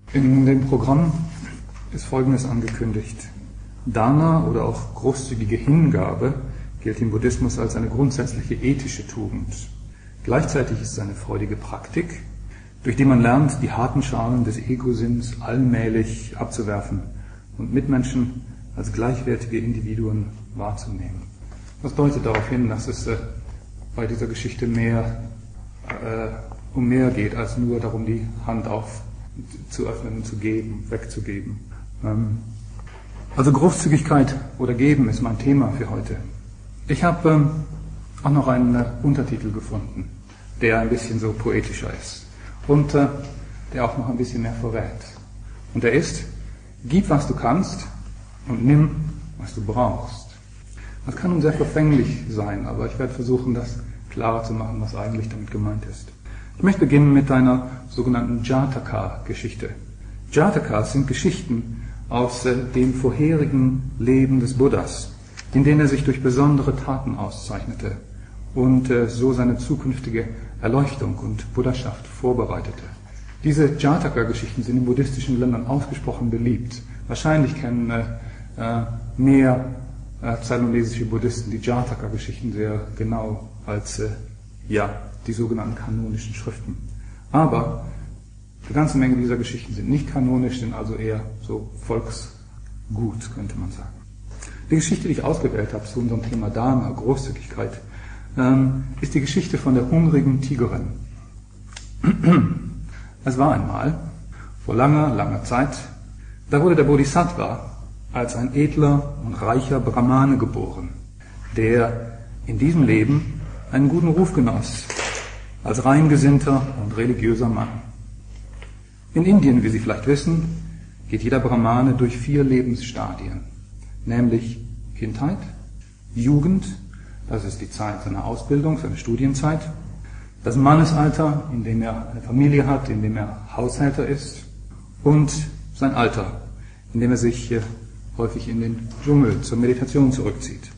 In dem Programm ist Folgendes angekündigt. Dana oder auch großzügige Hingabe gilt im Buddhismus als eine grundsätzliche ethische Tugend. Gleichzeitig ist es eine freudige Praktik, durch die man lernt, die harten Schalen des Ego-Sinns allmählich abzuwerfen und Mitmenschen als gleichwertige Individuen wahrzunehmen. Das deutet darauf hin, dass es bei dieser Geschichte um mehr geht, als nur darum, die Hand zu öffnen, zu geben, wegzugeben. Also Großzügigkeit oder Geben ist mein Thema für heute. Ich habe auch noch einen Untertitel gefunden, der ein bisschen so poetischer ist und der auch noch ein bisschen mehr verrät. Und der ist: Gib, was du kannst und nimm, was du brauchst. Das kann nun sehr verfänglich sein, aber ich werde versuchen, das klarer zu machen, was eigentlich damit gemeint ist. Ich möchte beginnen mit einer sogenannten Jataka-Geschichte. Jatakas sind Geschichten aus dem vorherigen Leben des Buddhas, in denen er sich durch besondere Taten auszeichnete und so seine zukünftige Erleuchtung und Buddhaschaft vorbereitete. Diese Jataka-Geschichten sind in buddhistischen Ländern ausgesprochen beliebt. Wahrscheinlich kennen mehr zeitlonesische Buddhisten die Jataka-Geschichten sehr genau als die sogenannten kanonischen Schriften. Aber eine ganze Menge dieser Geschichten sind nicht kanonisch, sind also eher so Volksgut, könnte man sagen. Die Geschichte, die ich ausgewählt habe zu unserem Thema Dharma, Großzügigkeit, ist die Geschichte von der hungrigen Tigerin. Es war einmal, vor langer, langer Zeit, da wurde der Bodhisattva als ein edler und reicher Brahmane geboren, der in diesem Leben einen guten Ruf genoss, als reingesinnter und religiöser Mann. In Indien, wie Sie vielleicht wissen, geht jeder Brahmane durch 4 Lebensstadien, nämlich Kindheit, Jugend, das ist die Zeit seiner Ausbildung, seiner Studienzeit, das Mannesalter, in dem er eine Familie hat, in dem er Haushälter ist, und sein Alter, in dem er sich häufig in den Dschungel zur Meditation zurückzieht.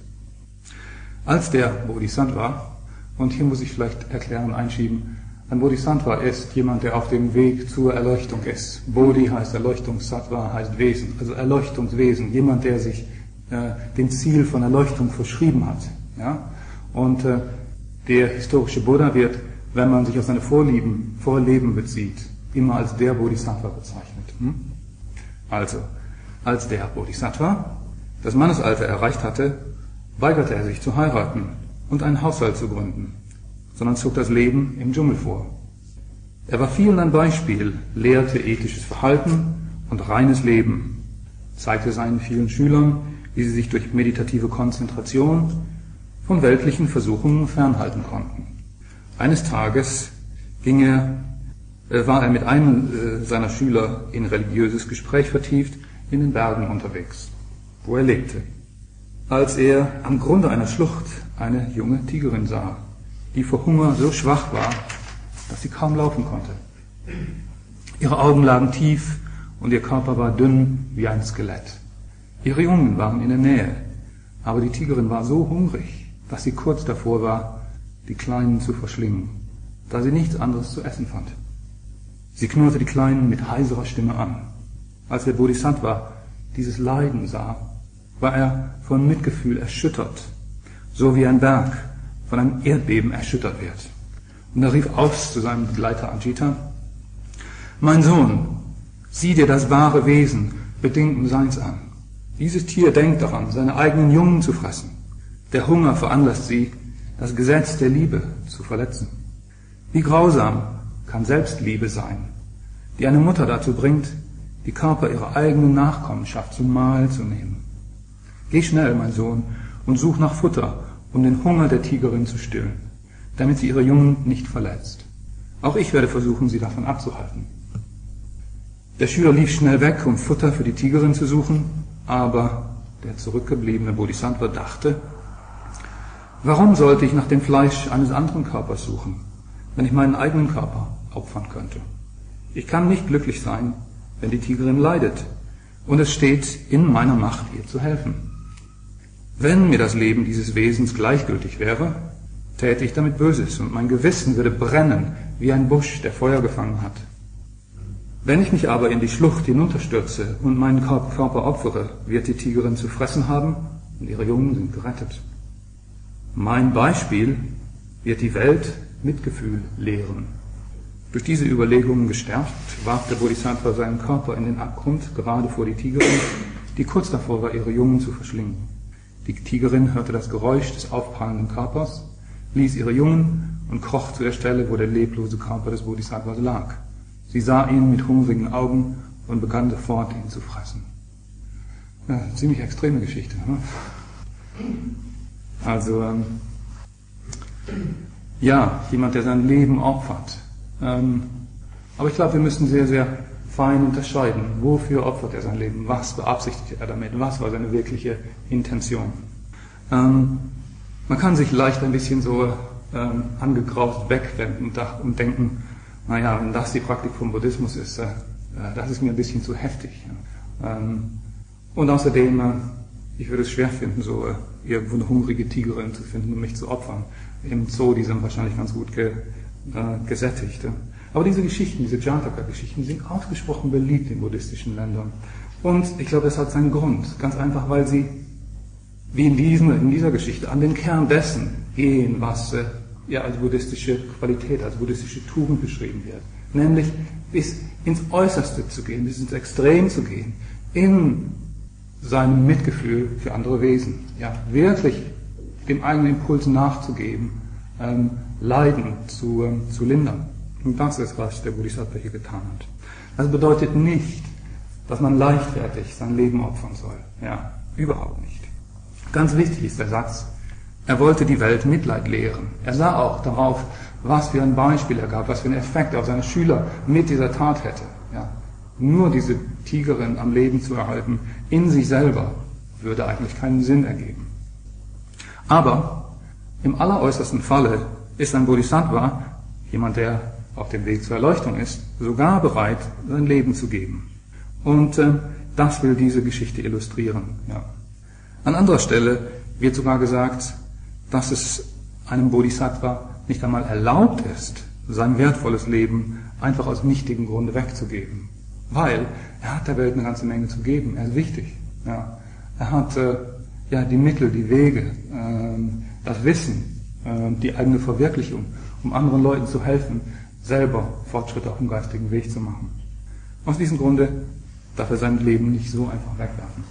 Als der Bodhisattva, und hier muss ich vielleicht erklären, einschieben, ein Bodhisattva ist jemand, der auf dem Weg zur Erleuchtung ist. Bodhi heißt Erleuchtung, Sattva heißt Wesen, also Erleuchtungswesen, jemand, der sich dem Ziel von Erleuchtung verschrieben hat. Ja? Und der historische Buddha wird, wenn man sich auf seine Vorleben bezieht, immer als der Bodhisattva bezeichnet. Also, als der Bodhisattva das Mannesalter erreicht hatte, weigerte er sich zu heiraten und einen Haushalt zu gründen, sondern zog das Leben im Dschungel vor. Er war vielen ein Beispiel, lehrte ethisches Verhalten und reines Leben, zeigte seinen vielen Schülern, wie sie sich durch meditative Konzentration von weltlichen Versuchungen fernhalten konnten. Eines Tages war er mit einem seiner Schüler in religiöses Gespräch vertieft, in den Bergen unterwegs, wo er lebte, als er am Grunde einer Schlucht eine junge Tigerin sah, die vor Hunger so schwach war, dass sie kaum laufen konnte. Ihre Augen lagen tief und ihr Körper war dünn wie ein Skelett. Ihre Jungen waren in der Nähe, aber die Tigerin war so hungrig, dass sie kurz davor war, die Kleinen zu verschlingen, da sie nichts anderes zu essen fand. Sie knurrte die Kleinen mit heiserer Stimme an. Als der Bodhisattva dieses Leiden sah, war er von Mitgefühl erschüttert, so wie ein Berg von einem Erdbeben erschüttert wird. Und er rief aus zu seinem Begleiter Ajita: Mein Sohn, sieh dir das wahre Wesen bedingten Seins an. Dieses Tier denkt daran, seine eigenen Jungen zu fressen. Der Hunger veranlasst sie, das Gesetz der Liebe zu verletzen. Wie grausam kann Selbstliebe sein, die eine Mutter dazu bringt, die Körper ihrer eigenen Nachkommenschaft zum Mahl zu nehmen. Geh schnell, mein Sohn, und such nach Futter, um den Hunger der Tigerin zu stillen, damit sie ihre Jungen nicht verletzt. Auch ich werde versuchen, sie davon abzuhalten. Der Schüler lief schnell weg, um Futter für die Tigerin zu suchen, aber der zurückgebliebene Bodhisattva dachte: Warum sollte ich nach dem Fleisch eines anderen Körpers suchen, wenn ich meinen eigenen Körper opfern könnte? Ich kann nicht glücklich sein, wenn die Tigerin leidet, und es steht in meiner Macht, ihr zu helfen. Wenn mir das Leben dieses Wesens gleichgültig wäre, täte ich damit Böses, und mein Gewissen würde brennen wie ein Busch, der Feuer gefangen hat. Wenn ich mich aber in die Schlucht hinunterstürze und meinen Körper opfere, wird die Tigerin zu fressen haben und ihre Jungen sind gerettet. Mein Beispiel wird die Welt Mitgefühl lehren. Durch diese Überlegungen gestärkt, warf der Bodhisattva seinen Körper in den Abgrund, gerade vor die Tigerin, die kurz davor war, ihre Jungen zu verschlingen. Die Tigerin hörte das Geräusch des aufprallenden Körpers, ließ ihre Jungen und kroch zu der Stelle, wo der leblose Körper des Bodhisattvas lag. Sie sah ihn mit hungrigen Augen und begann sofort, ihn zu fressen. Ja, ziemlich extreme Geschichte. Ne? Also, ja, jemand, der sein Leben opfert. Aber ich glaube, wir müssen sehr, sehr fein unterscheiden. Wofür opfert er sein Leben? Was beabsichtigt er damit? Was war seine wirkliche Intention? Man kann sich leicht ein bisschen so angegraust wegwenden und denken, naja, wenn das die Praktik vom Buddhismus ist, das ist mir ein bisschen zu heftig. Und außerdem, ich würde es schwer finden, so irgendwo eine hungrige Tigerin zu finden, um mich zu opfern. Im Zoo, die sind wahrscheinlich ganz gut gesättigt. Aber diese Geschichten, diese Jataka-Geschichten, sind ausgesprochen beliebt in buddhistischen Ländern. Und ich glaube, das hat seinen Grund. Ganz einfach, weil sie, wie in dieser Geschichte, an den Kern dessen gehen, was als buddhistische Qualität, als buddhistische Tugend beschrieben wird. Nämlich bis ins Äußerste zu gehen, bis ins Extrem zu gehen, in seinem Mitgefühl für andere Wesen. Ja, wirklich dem eigenen Impuls nachzugeben, Leiden zu lindern. Und das ist, was der Bodhisattva hier getan hat. Das bedeutet nicht, dass man leichtfertig sein Leben opfern soll. Ja, überhaupt nicht. Ganz wichtig ist der Satz, er wollte die Welt Mitleid lehren. Er sah auch darauf, was für ein Beispiel er gab, was für einen Effekt er auf seine Schüler mit dieser Tat hätte. Ja, nur diese Tigerin am Leben zu erhalten, in sich selber, würde eigentlich keinen Sinn ergeben. Aber im alleräußersten Falle ist ein Bodhisattva, jemand, der auf dem Weg zur Erleuchtung ist, sogar bereit, sein Leben zu geben. Und das will diese Geschichte illustrieren. Ja. An anderer Stelle wird sogar gesagt, dass es einem Bodhisattva nicht einmal erlaubt ist, sein wertvolles Leben einfach aus nichtigen Grunde wegzugeben. Weil er hat der Welt eine ganze Menge zu geben. Er ist wichtig. Ja. Er hat die Mittel, die Wege, das Wissen, die eigene Verwirklichung, um anderen Leuten zu helfen, selber Fortschritte auf dem geistigen Weg zu machen. Aus diesem Grunde darf er sein Leben nicht so einfach wegwerfen.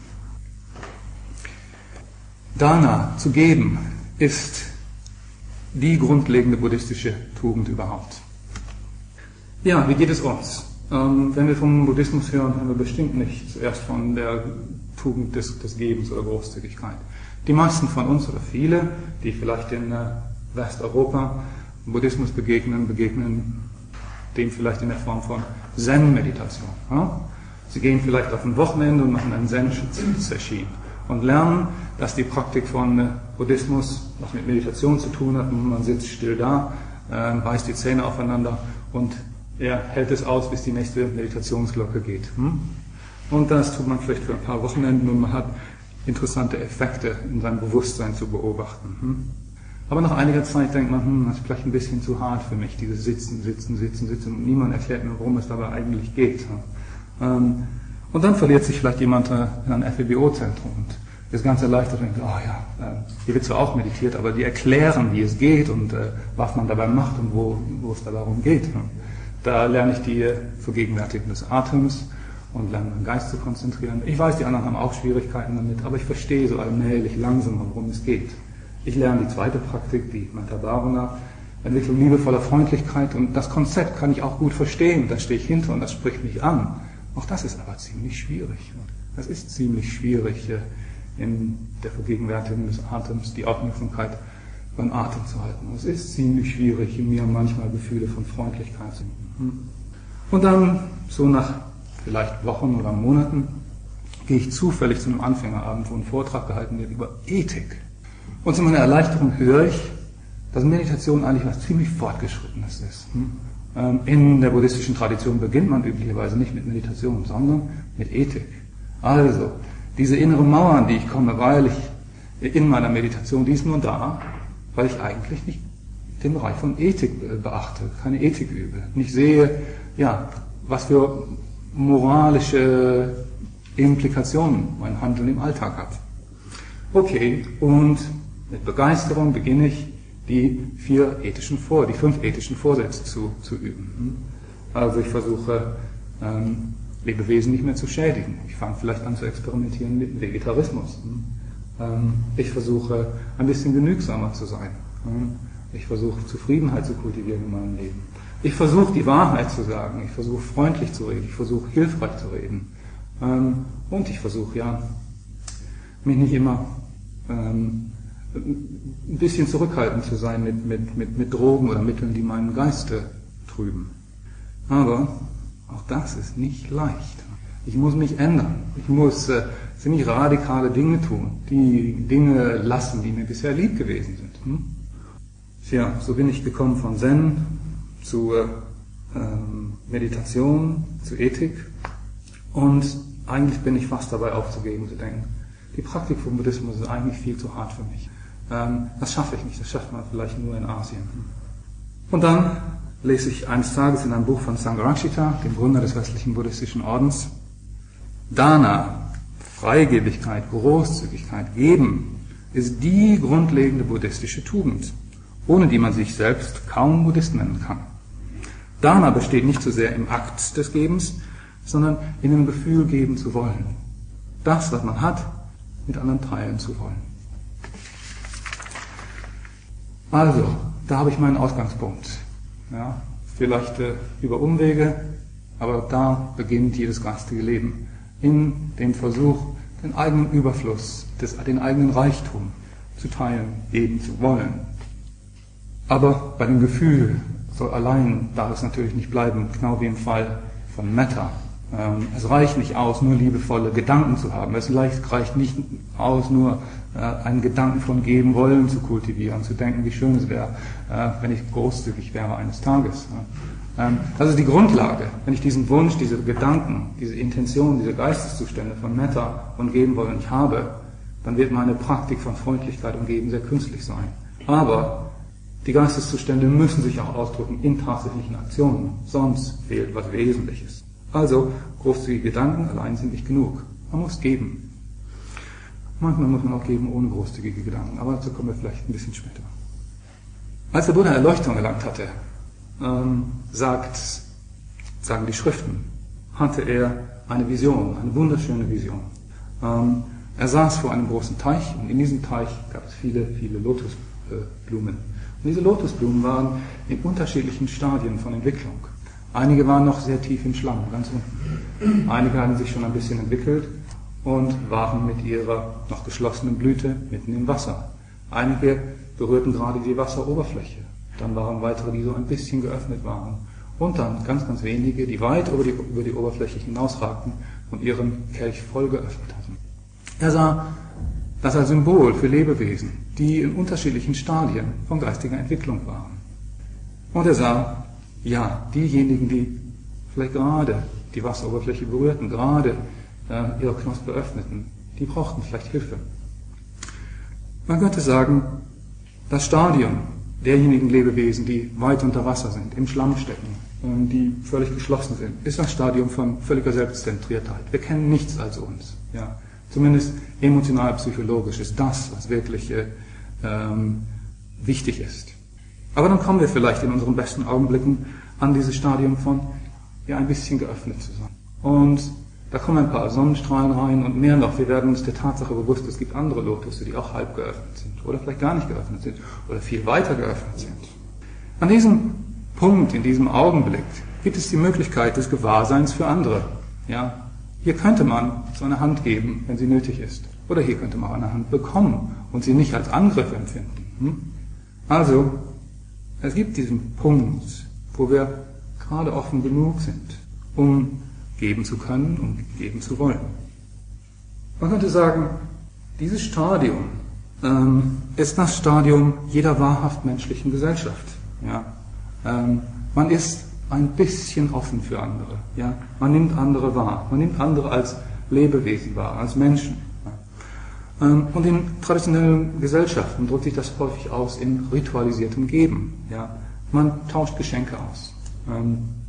Dana zu geben ist die grundlegende buddhistische Tugend überhaupt. Ja, wie geht es uns? Wenn wir vom Buddhismus hören, hören wir bestimmt nicht zuerst von der Tugend des Gebens oder Großzügigkeit. Die meisten von uns oder viele, die vielleicht in Westeuropa Buddhismus begegnen dem vielleicht in der Form von Zen-Meditation. Ja? Sie gehen vielleicht auf ein Wochenende und machen einen Zen-Session und lernen, dass die Praktik von Buddhismus was mit Meditation zu tun hat. Man sitzt still da, beißt die Zähne aufeinander und hält es aus, bis die nächste Meditationsglocke geht. Und das tut man vielleicht für ein paar Wochenenden und man hat interessante Effekte in seinem Bewusstsein zu beobachten. Aber nach einiger Zeit denkt man, das ist vielleicht ein bisschen zu hart für mich, dieses Sitzen und niemand erklärt mir, worum es dabei eigentlich geht. Und dann verliert sich vielleicht jemand in ein FEBO-Zentrum und ist ganz erleichtert und denkt, hier wird zwar auch meditiert, aber die erklären, wie es geht und was man dabei macht und wo es da darum geht. Da lerne ich die Vergegenwärtigung des Atems und lerne meinen Geist zu konzentrieren. Ich weiß, die anderen haben auch Schwierigkeiten damit, aber ich verstehe so allmählich langsam, worum es geht. Ich lerne die zweite Praktik, die Metta Bhavana, Entwicklung liebevoller Freundlichkeit, und das Konzept kann ich auch gut verstehen, da stehe ich hinter und das spricht mich an. Auch das ist aber ziemlich schwierig. Es ist ziemlich schwierig, in der Vergegenwärtigung des Atems die Aufmerksamkeit beim Atem zu halten. Es ist ziemlich schwierig, in mir manchmal Gefühle von Freundlichkeit zu finden. Und dann, so nach vielleicht Wochen oder Monaten, gehe ich zufällig zu einem Anfängerabend, wo ein Vortrag gehalten wird über Ethik. Und zu meiner Erleichterung höre ich, dass Meditation eigentlich was ziemlich Fortgeschrittenes ist. In der buddhistischen Tradition beginnt man üblicherweise nicht mit Meditation, sondern mit Ethik. Also, diese innere Mauer, an die ich komme, weil ich in meiner Meditation, die ist nur da, weil ich eigentlich nicht den Bereich von Ethik beachte, keine Ethik übe. Nicht sehe, was für moralische Implikationen mein Handeln im Alltag hat. Okay, und mit Begeisterung beginne ich, die 5 ethischen Vorsätze zu üben. Also ich versuche, Lebewesen nicht mehr zu schädigen. Ich fange vielleicht an zu experimentieren mit Vegetarismus. Ich versuche, ein bisschen genügsamer zu sein. Ich versuche, Zufriedenheit zu kultivieren in meinem Leben. Ich versuche, die Wahrheit zu sagen. Ich versuche, freundlich zu reden. Ich versuche, hilfreich zu reden. Und ich versuche, mich nicht immer ein bisschen zurückhaltend zu sein mit Drogen oder Mitteln, die meinen Geist trüben. Aber auch das ist nicht leicht. Ich muss mich ändern. Ich muss ziemlich radikale Dinge tun, die Dinge lassen, die mir bisher lieb gewesen sind. Tja, so bin ich gekommen von Zen zu Meditation, zu Ethik, und eigentlich bin ich fast dabei aufzugeben, zu denken, die Praktik vom Buddhismus ist eigentlich viel zu hart für mich. Das schaffe ich nicht, das schafft man vielleicht nur in Asien. Und dann lese ich eines Tages in einem Buch von Sangharakshita, dem Gründer des westlichen buddhistischen Ordens, Dana, Freigebigkeit, Großzügigkeit, Geben, ist die grundlegende buddhistische Tugend, ohne die man sich selbst kaum Buddhist nennen kann. Dana besteht nicht so sehr im Akt des Gebens, sondern in dem Gefühl, geben zu wollen. Das, was man hat, mit anderen teilen zu wollen. Also, da habe ich meinen Ausgangspunkt. Ja, vielleicht über Umwege, aber da beginnt jedes geistige Leben. In dem Versuch, den eigenen Überfluss, den eigenen Reichtum zu teilen, geben zu wollen. Aber bei dem Gefühl allein darf es natürlich nicht bleiben, genau wie im Fall von Metta. Es reicht nicht aus, nur liebevolle Gedanken zu haben. Es reicht nicht aus, nur einen Gedanken von geben wollen zu kultivieren, zu denken, wie schön es wäre, wenn ich großzügig wäre eines Tages. Das ist die Grundlage. Wenn ich diesen Wunsch, diese Gedanken, diese Intention, diese Geisteszustände von Metta und geben wollen nicht habe, dann wird meine Praktik von Freundlichkeit und Geben sehr künstlich sein. Aber die Geisteszustände müssen sich auch ausdrücken in tatsächlichen Aktionen, sonst fehlt was Wesentliches. Also, großzügige Gedanken allein sind nicht genug. Man muss geben. Manchmal muss man auch geben ohne großzügige Gedanken, aber dazu kommen wir vielleicht ein bisschen später. Als der Buddha Erleuchtung erlangt hatte, sagen die Schriften, hatte er eine Vision, eine wunderschöne Vision. Er saß vor einem großen Teich und in diesem Teich gab es viele, viele Lotusblumen. Und diese Lotusblumen waren in unterschiedlichen Stadien von Entwicklung. Einige waren noch sehr tief im Schlamm, ganz unten. Einige hatten sich schon ein bisschen entwickelt und waren mit ihrer noch geschlossenen Blüte mitten im Wasser. Einige berührten gerade die Wasseroberfläche. Dann waren weitere, die so ein bisschen geöffnet waren. Und dann ganz, ganz wenige, die weit über die Oberfläche hinausragten und ihren Kelch voll geöffnet hatten. Er sah das als Symbol für Lebewesen, die in unterschiedlichen Stadien von geistiger Entwicklung waren. Und er sah, ja, diejenigen, die vielleicht gerade die Wasseroberfläche berührten, gerade ihre Knospe öffneten, die brauchten vielleicht Hilfe. Man könnte sagen, das Stadium derjenigen Lebewesen, die weit unter Wasser sind, im Schlamm stecken, die völlig geschlossen sind, ist das Stadium von völliger Selbstzentriertheit. Wir kennen nichts als uns. Ja. Zumindest emotional-psychologisch ist das, was wirklich wichtig ist. Aber dann kommen wir vielleicht in unseren besten Augenblicken an dieses Stadium von ein bisschen geöffnet zu sein. Und da kommen ein paar Sonnenstrahlen rein und mehr noch. Wir werden uns der Tatsache bewusst, es gibt andere Lotusse, die auch halb geöffnet sind oder vielleicht gar nicht geöffnet sind oder viel weiter geöffnet sind. An diesem Punkt, in diesem Augenblick, gibt es die Möglichkeit des Gewahrseins für andere. Ja, hier könnte man so eine Hand geben, wenn sie nötig ist. Oder hier könnte man eine Hand bekommen und sie nicht als Angriff empfinden. Also, es gibt diesen Punkt, wo wir gerade offen genug sind, um geben zu können und geben zu wollen. Man könnte sagen, dieses Stadium ist das Stadium jeder wahrhaft menschlichen Gesellschaft. Ja? Man ist ein bisschen offen für andere. Ja? Man nimmt andere wahr. Man nimmt andere als Lebewesen wahr, als Menschen. Ja? Und in traditionellen Gesellschaften drückt sich das häufig aus in ritualisiertem Geben. Ja? Man tauscht Geschenke aus.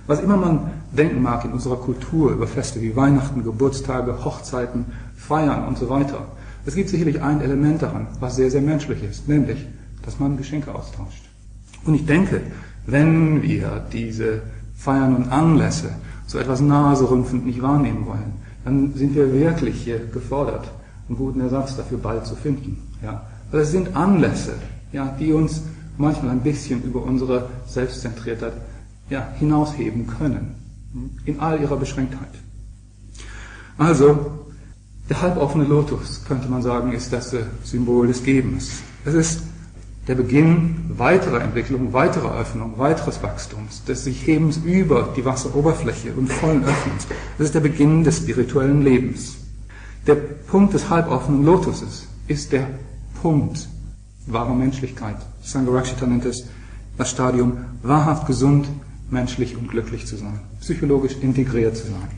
Was immer man denken mag in unserer Kultur über Feste wie Weihnachten, Geburtstage, Hochzeiten, Feiern und so weiter, es gibt sicherlich ein Element daran, was sehr, sehr menschlich ist, nämlich, dass man Geschenke austauscht. Und ich denke, wenn wir diese Feiern und Anlässe so etwas naserümpfend nicht wahrnehmen wollen, dann sind wir wirklich hier gefordert, einen guten Ersatz dafür bald zu finden. Ja. Weil es sind Anlässe, ja, die uns manchmal ein bisschen über unsere Selbstzentriertheit hinausheben können, in all ihrer Beschränktheit. Also, der halboffene Lotus, könnte man sagen, ist das Symbol des Gebens. Es ist der Beginn weiterer Entwicklung, weiterer Öffnung, weiteres Wachstums, des sich Hebens über die Wasseroberfläche und vollen Öffnens. Es ist der Beginn des spirituellen Lebens. Der Punkt des halboffenen Lotuses ist der Punkt wahrer Menschlichkeit. Sangharakshita nennt es das Stadium, wahrhaft gesund, menschlich und glücklich zu sein, psychologisch integriert zu sein.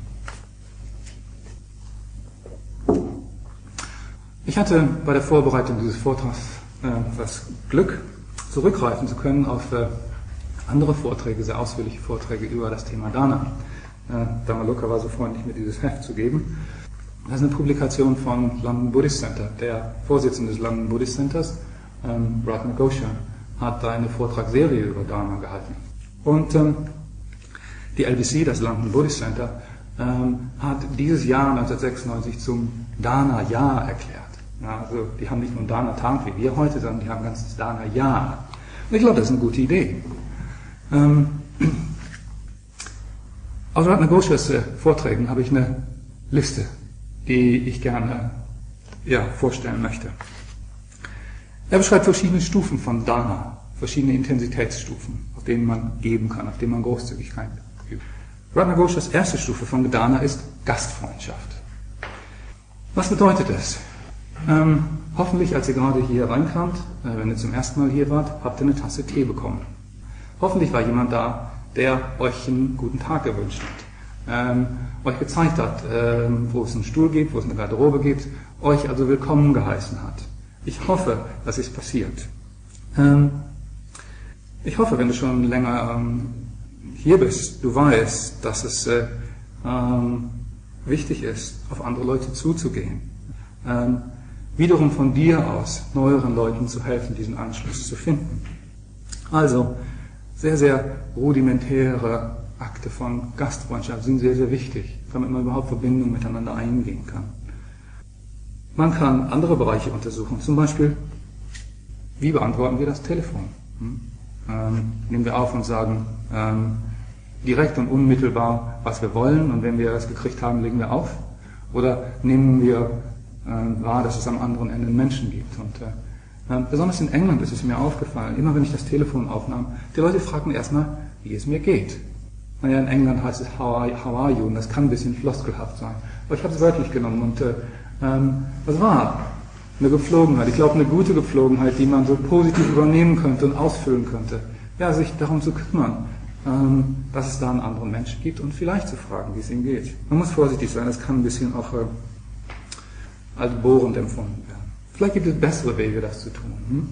Ich hatte bei der Vorbereitung dieses Vortrags das Glück, zurückgreifen zu können auf andere Vorträge, sehr ausführliche Vorträge über das Thema Dana. Dhamaloka war so freundlich, mir dieses Heft zu geben. Das ist eine Publikation vom London Buddhist Center. Der Vorsitzende des London Buddhist Centers, Ratna Gosha, hat eine Vortragsserie über Dana gehalten. Und die LBC, das London Buddhist Center, hat dieses Jahr 1996 zum Dana-Jahr erklärt. Ja, also die haben nicht nur einen Dana-Tag wie wir heute, sondern die haben ein ganzes Dana-Jahr. Und ich glaube, das ist eine gute Idee. Aus Ratna Goshas Vorträgen habe ich eine Liste, die ich gerne vorstellen möchte. Er beschreibt verschiedene Stufen von Dana, verschiedene Intensitätsstufen, auf denen man geben kann, auf denen man Großzügigkeit übt. Ratna Goshas erste Stufe von Dana ist Gastfreundschaft. Was bedeutet das? Hoffentlich, als ihr gerade hier reinkamt, wenn ihr zum ersten Mal hier wart, habt ihr eine Tasse Tee bekommen. Hoffentlich war jemand da, der euch einen guten Tag gewünscht hat, euch gezeigt hat, wo es einen Stuhl gibt, wo es eine Garderobe gibt, euch also willkommen geheißen hat. Ich hoffe, das ist passiert. Ich hoffe, wenn du schon länger hier bist, du weißt, dass es wichtig ist, auf andere Leute zuzugehen. Wiederum von dir aus neueren Leuten zu helfen, diesen Anschluss zu finden. Also, sehr, sehr rudimentäre Akte von Gastfreundschaft sind sehr, sehr wichtig, damit man überhaupt Verbindungen miteinander eingehen kann. Man kann andere Bereiche untersuchen, zum Beispiel, wie beantworten wir das Telefon? Nehmen wir auf und sagen direkt und unmittelbar, was wir wollen, und wenn wir es gekriegt haben, legen wir auf? Oder nehmen wir wahr, dass es am anderen Ende einen Menschen gibt? Und besonders in England ist es mir aufgefallen, immer wenn ich das Telefon aufnahm, die Leute fragten erstmal, wie es mir geht. Naja, in England heißt es how are you, und das kann ein bisschen floskelhaft sein. Aber ich habe es wörtlich genommen und das war eine Gepflogenheit. Ich glaube, eine gute Gepflogenheit, die man so positiv übernehmen könnte und ausfüllen könnte. Ja, sich darum zu kümmern, dass es da einen anderen Menschen gibt und vielleicht zu fragen, wie es ihm geht. Man muss vorsichtig sein, das kann ein bisschen auch als bohrend empfunden werden. Vielleicht gibt es bessere Wege, das zu tun.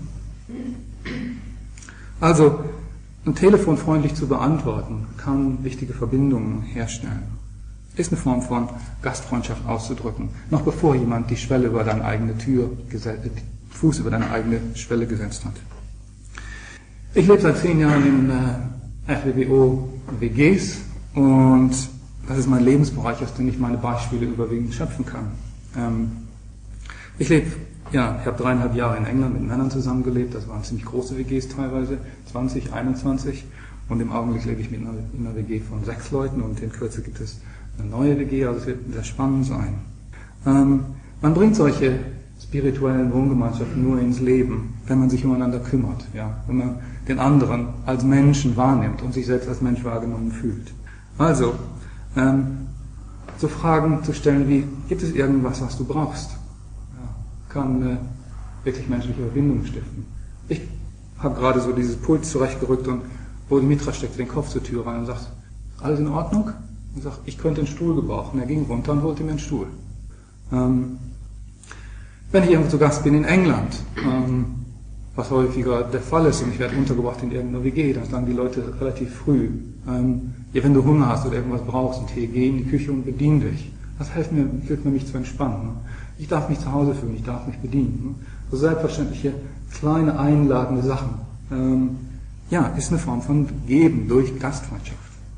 Also, ein Telefon freundlich zu beantworten, kann wichtige Verbindungen herstellen. Ist eine Form von Gastfreundschaft auszudrücken, noch bevor jemand die Schwelle über deine eigene Fuß über deine eigene Schwelle gesetzt hat. Ich lebe seit 10 Jahren in FWBO-WGs und das ist mein Lebensbereich, aus dem ich meine Beispiele überwiegend schöpfen kann. Ich habe 3,5 Jahre in England mit Männern zusammengelebt, das waren ziemlich große WGs teilweise, 20, 21, und im Augenblick lebe ich mit einer WG von 6 Leuten und in Kürze gibt es eine neue WG, also es wird sehr spannend sein. Man bringt solche spirituellen Wohngemeinschaften nur ins Leben, wenn man sich umeinander kümmert, wenn man den anderen als Menschen wahrnimmt und sich selbst als Mensch wahrgenommen fühlt. Also, so Fragen zu stellen wie, gibt es irgendwas, was du brauchst? Kann wirklich menschliche Verbindungen stiften. Ich habe gerade so dieses Pult zurechtgerückt und Bodhi Mitra steckte den Kopf zur Tür rein und sagt, alles in Ordnung? Und sagt, ich könnte einen Stuhl gebrauchen. Er ging runter und holte mir einen Stuhl. Wenn ich irgendwo zu Gast bin in England, was häufiger der Fall ist, und ich werde untergebracht in irgendeiner WG, dann sagen die Leute relativ früh, ja, wenn du Hunger hast oder irgendwas brauchst, und hier, geh in die Küche und bedien dich. Das hilft mir, mich zu entspannen. Ne? Ich darf mich zu Hause fühlen, ich darf mich bedienen. Ne? So selbstverständliche, kleine, einladende Sachen. Ja, ist eine Form von Geben durch Gastfreundschaft.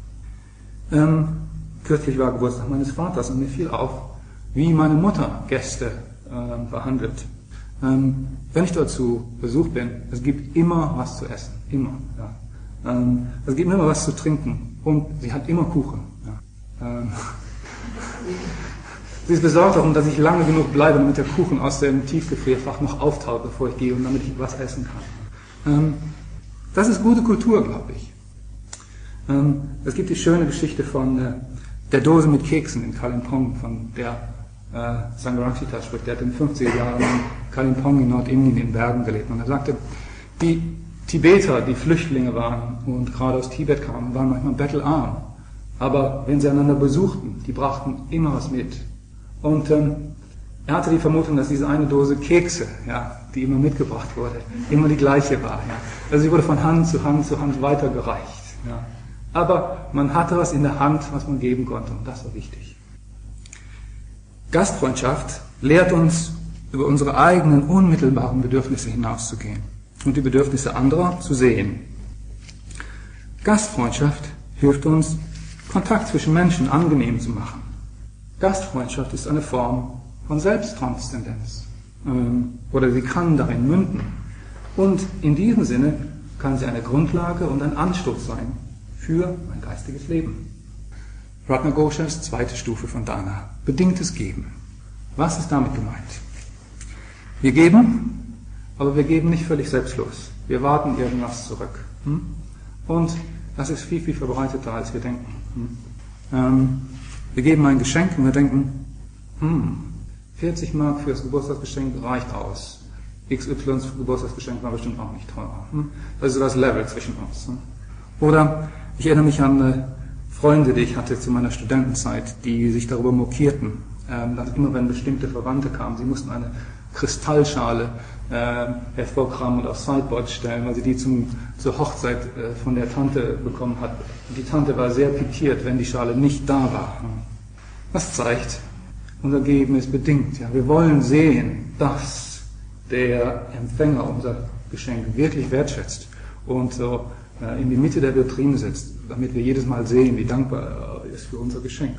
Kürzlich war Geburtstag meines Vaters und mir fiel auf, wie meine Mutter Gäste behandelt. Wenn ich dort zu Besuch bin, es gibt immer was zu essen, immer. Ja. Es gibt immer was zu trinken und sie hat immer Kuchen. Ja. Sie ist besorgt darum, dass ich lange genug bleibe, damit der Kuchen aus dem Tiefgefrierfach noch auftaut, bevor ich gehe und damit ich was essen kann. Das ist gute Kultur, glaube ich. Es gibt die schöne Geschichte von der Dose mit Keksen in Kalimpong, von der Sangharakshita spricht. Der hat in den 50er Jahren in Kalimpong in Nordindien in Bergen gelebt. Und er sagte, die Tibeter, die Flüchtlinge waren und gerade aus Tibet kamen, waren manchmal bettelarm. Aber wenn sie einander besuchten, die brachten immer was mit. Und er hatte die Vermutung, dass diese eine Dose Kekse, ja, die immer mitgebracht wurde, immer die gleiche war. Ja. Also sie wurde von Hand zu Hand zu Hand weitergereicht. Ja. Aber man hatte was in der Hand, was man geben konnte, und das war wichtig. Gastfreundschaft lehrt uns, über unsere eigenen unmittelbaren Bedürfnisse hinauszugehen und die Bedürfnisse anderer zu sehen. Gastfreundschaft hilft uns, Kontakt zwischen Menschen angenehm zu machen. Gastfreundschaft ist eine Form von Selbsttranszendenz, oder sie kann darin münden. Und in diesem Sinne kann sie eine Grundlage und ein Anstoß sein für ein geistiges Leben. Ratna Ghoshas zweite Stufe von Dana, bedingtes Geben. Was ist damit gemeint? Wir geben, aber wir geben nicht völlig selbstlos. Wir warten irgendwas zurück. Und das ist viel, viel verbreiteter, als wir denken. Wir geben ein Geschenk und wir denken, 40 Mark für das Geburtstagsgeschenk reicht aus. XYs Geburtstagsgeschenk war bestimmt auch nicht teurer. Das ist so das Level zwischen uns. Oder ich erinnere mich an Freunde, die ich hatte zu meiner Studentenzeit, die sich darüber mokierten, dass immer wenn bestimmte Verwandte kamen, sie mussten eine Kristallschale hervorkramen und aufs Sideboard stellen, weil sie die zur Hochzeit von der Tante bekommen hat. Und die Tante war sehr pikiert, wenn die Schale nicht da war. Das zeigt, unser Geben ist bedingt. Ja. Wir wollen sehen, dass der Empfänger unser Geschenk wirklich wertschätzt und so in die Mitte der Vitrine setzt, damit wir jedes Mal sehen, wie dankbar er ist für unser Geschenk.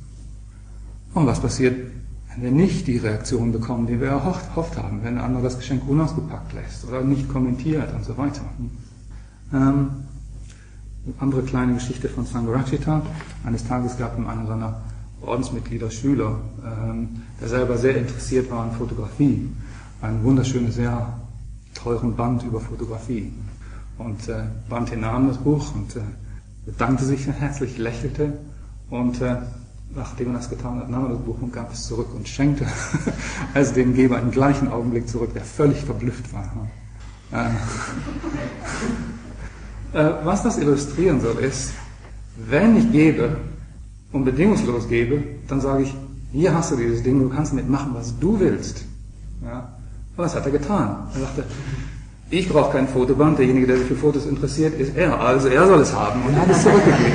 Und was passiert, wenn wir nicht die Reaktion bekommen, die wir erhofft haben, wenn der andere das Geschenk unausgepackt lässt oder nicht kommentiert und so weiter. Eine andere kleine Geschichte von Sangharakshita. Eines Tages gab ihm einer seiner Ordensmitglieder Schüler, der selber sehr interessiert war an Fotografie, einen wunderschönen, sehr teuren Band über Fotografie. Und Bhante nahm das Buch und bedankte sich herzlich, lächelte und nachdem er das getan hat, nahm er das Buch und gab es zurück und schenkte also dem Geber im gleichen Augenblick zurück, der völlig verblüfft war. Was das illustrieren soll, ist, wenn ich gebe und bedingungslos gebe, dann sage ich, hier hast du dieses Ding, du kannst damit machen, was du willst. Ja? Und das hat er getan. Er sagte, ich brauche kein Fotoband, derjenige, der sich für Fotos interessiert, ist er, also er soll es haben, und er hat es zurückgegeben.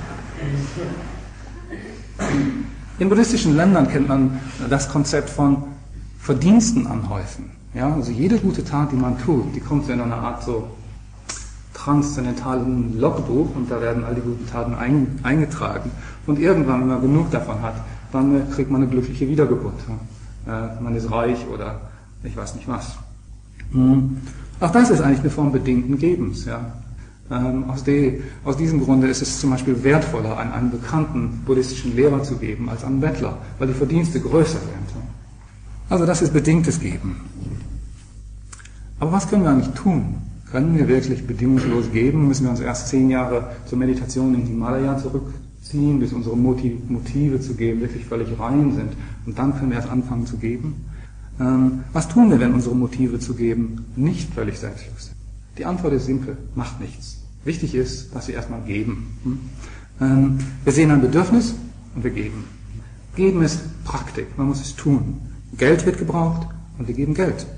In buddhistischen Ländern kennt man das Konzept von Verdiensten anhäufen. Ja, also jede gute Tat, die man tut, die kommt in einer Art so transzendentalen Logbuch und da werden all die guten Taten eingetragen. Und irgendwann, wenn man genug davon hat, dann kriegt man eine glückliche Wiedergeburt. Man ist reich oder ich weiß nicht was. Auch das ist eigentlich eine Form bedingten Gebens. Ja. Aus diesem Grunde ist es zum Beispiel wertvoller, an einen bekannten buddhistischen Lehrer zu geben, als an einen Bettler, weil die Verdienste größer sind. Also das ist bedingtes Geben. Aber was können wir eigentlich tun? Können wir wirklich bedingungslos geben? Müssen wir uns erst 10 Jahre zur Meditation im Himalaya zurückziehen, bis unsere Motive zu geben wirklich völlig rein sind? Und dann können wir erst anfangen zu geben? Was tun wir, wenn unsere Motive zu geben nicht völlig selbstlos sind? Die Antwort ist simpel, macht nichts. Wichtig ist, dass wir erstmal geben. Wir sehen ein Bedürfnis und wir geben. Geben ist Praktik, man muss es tun. Geld wird gebraucht und wir geben Geld.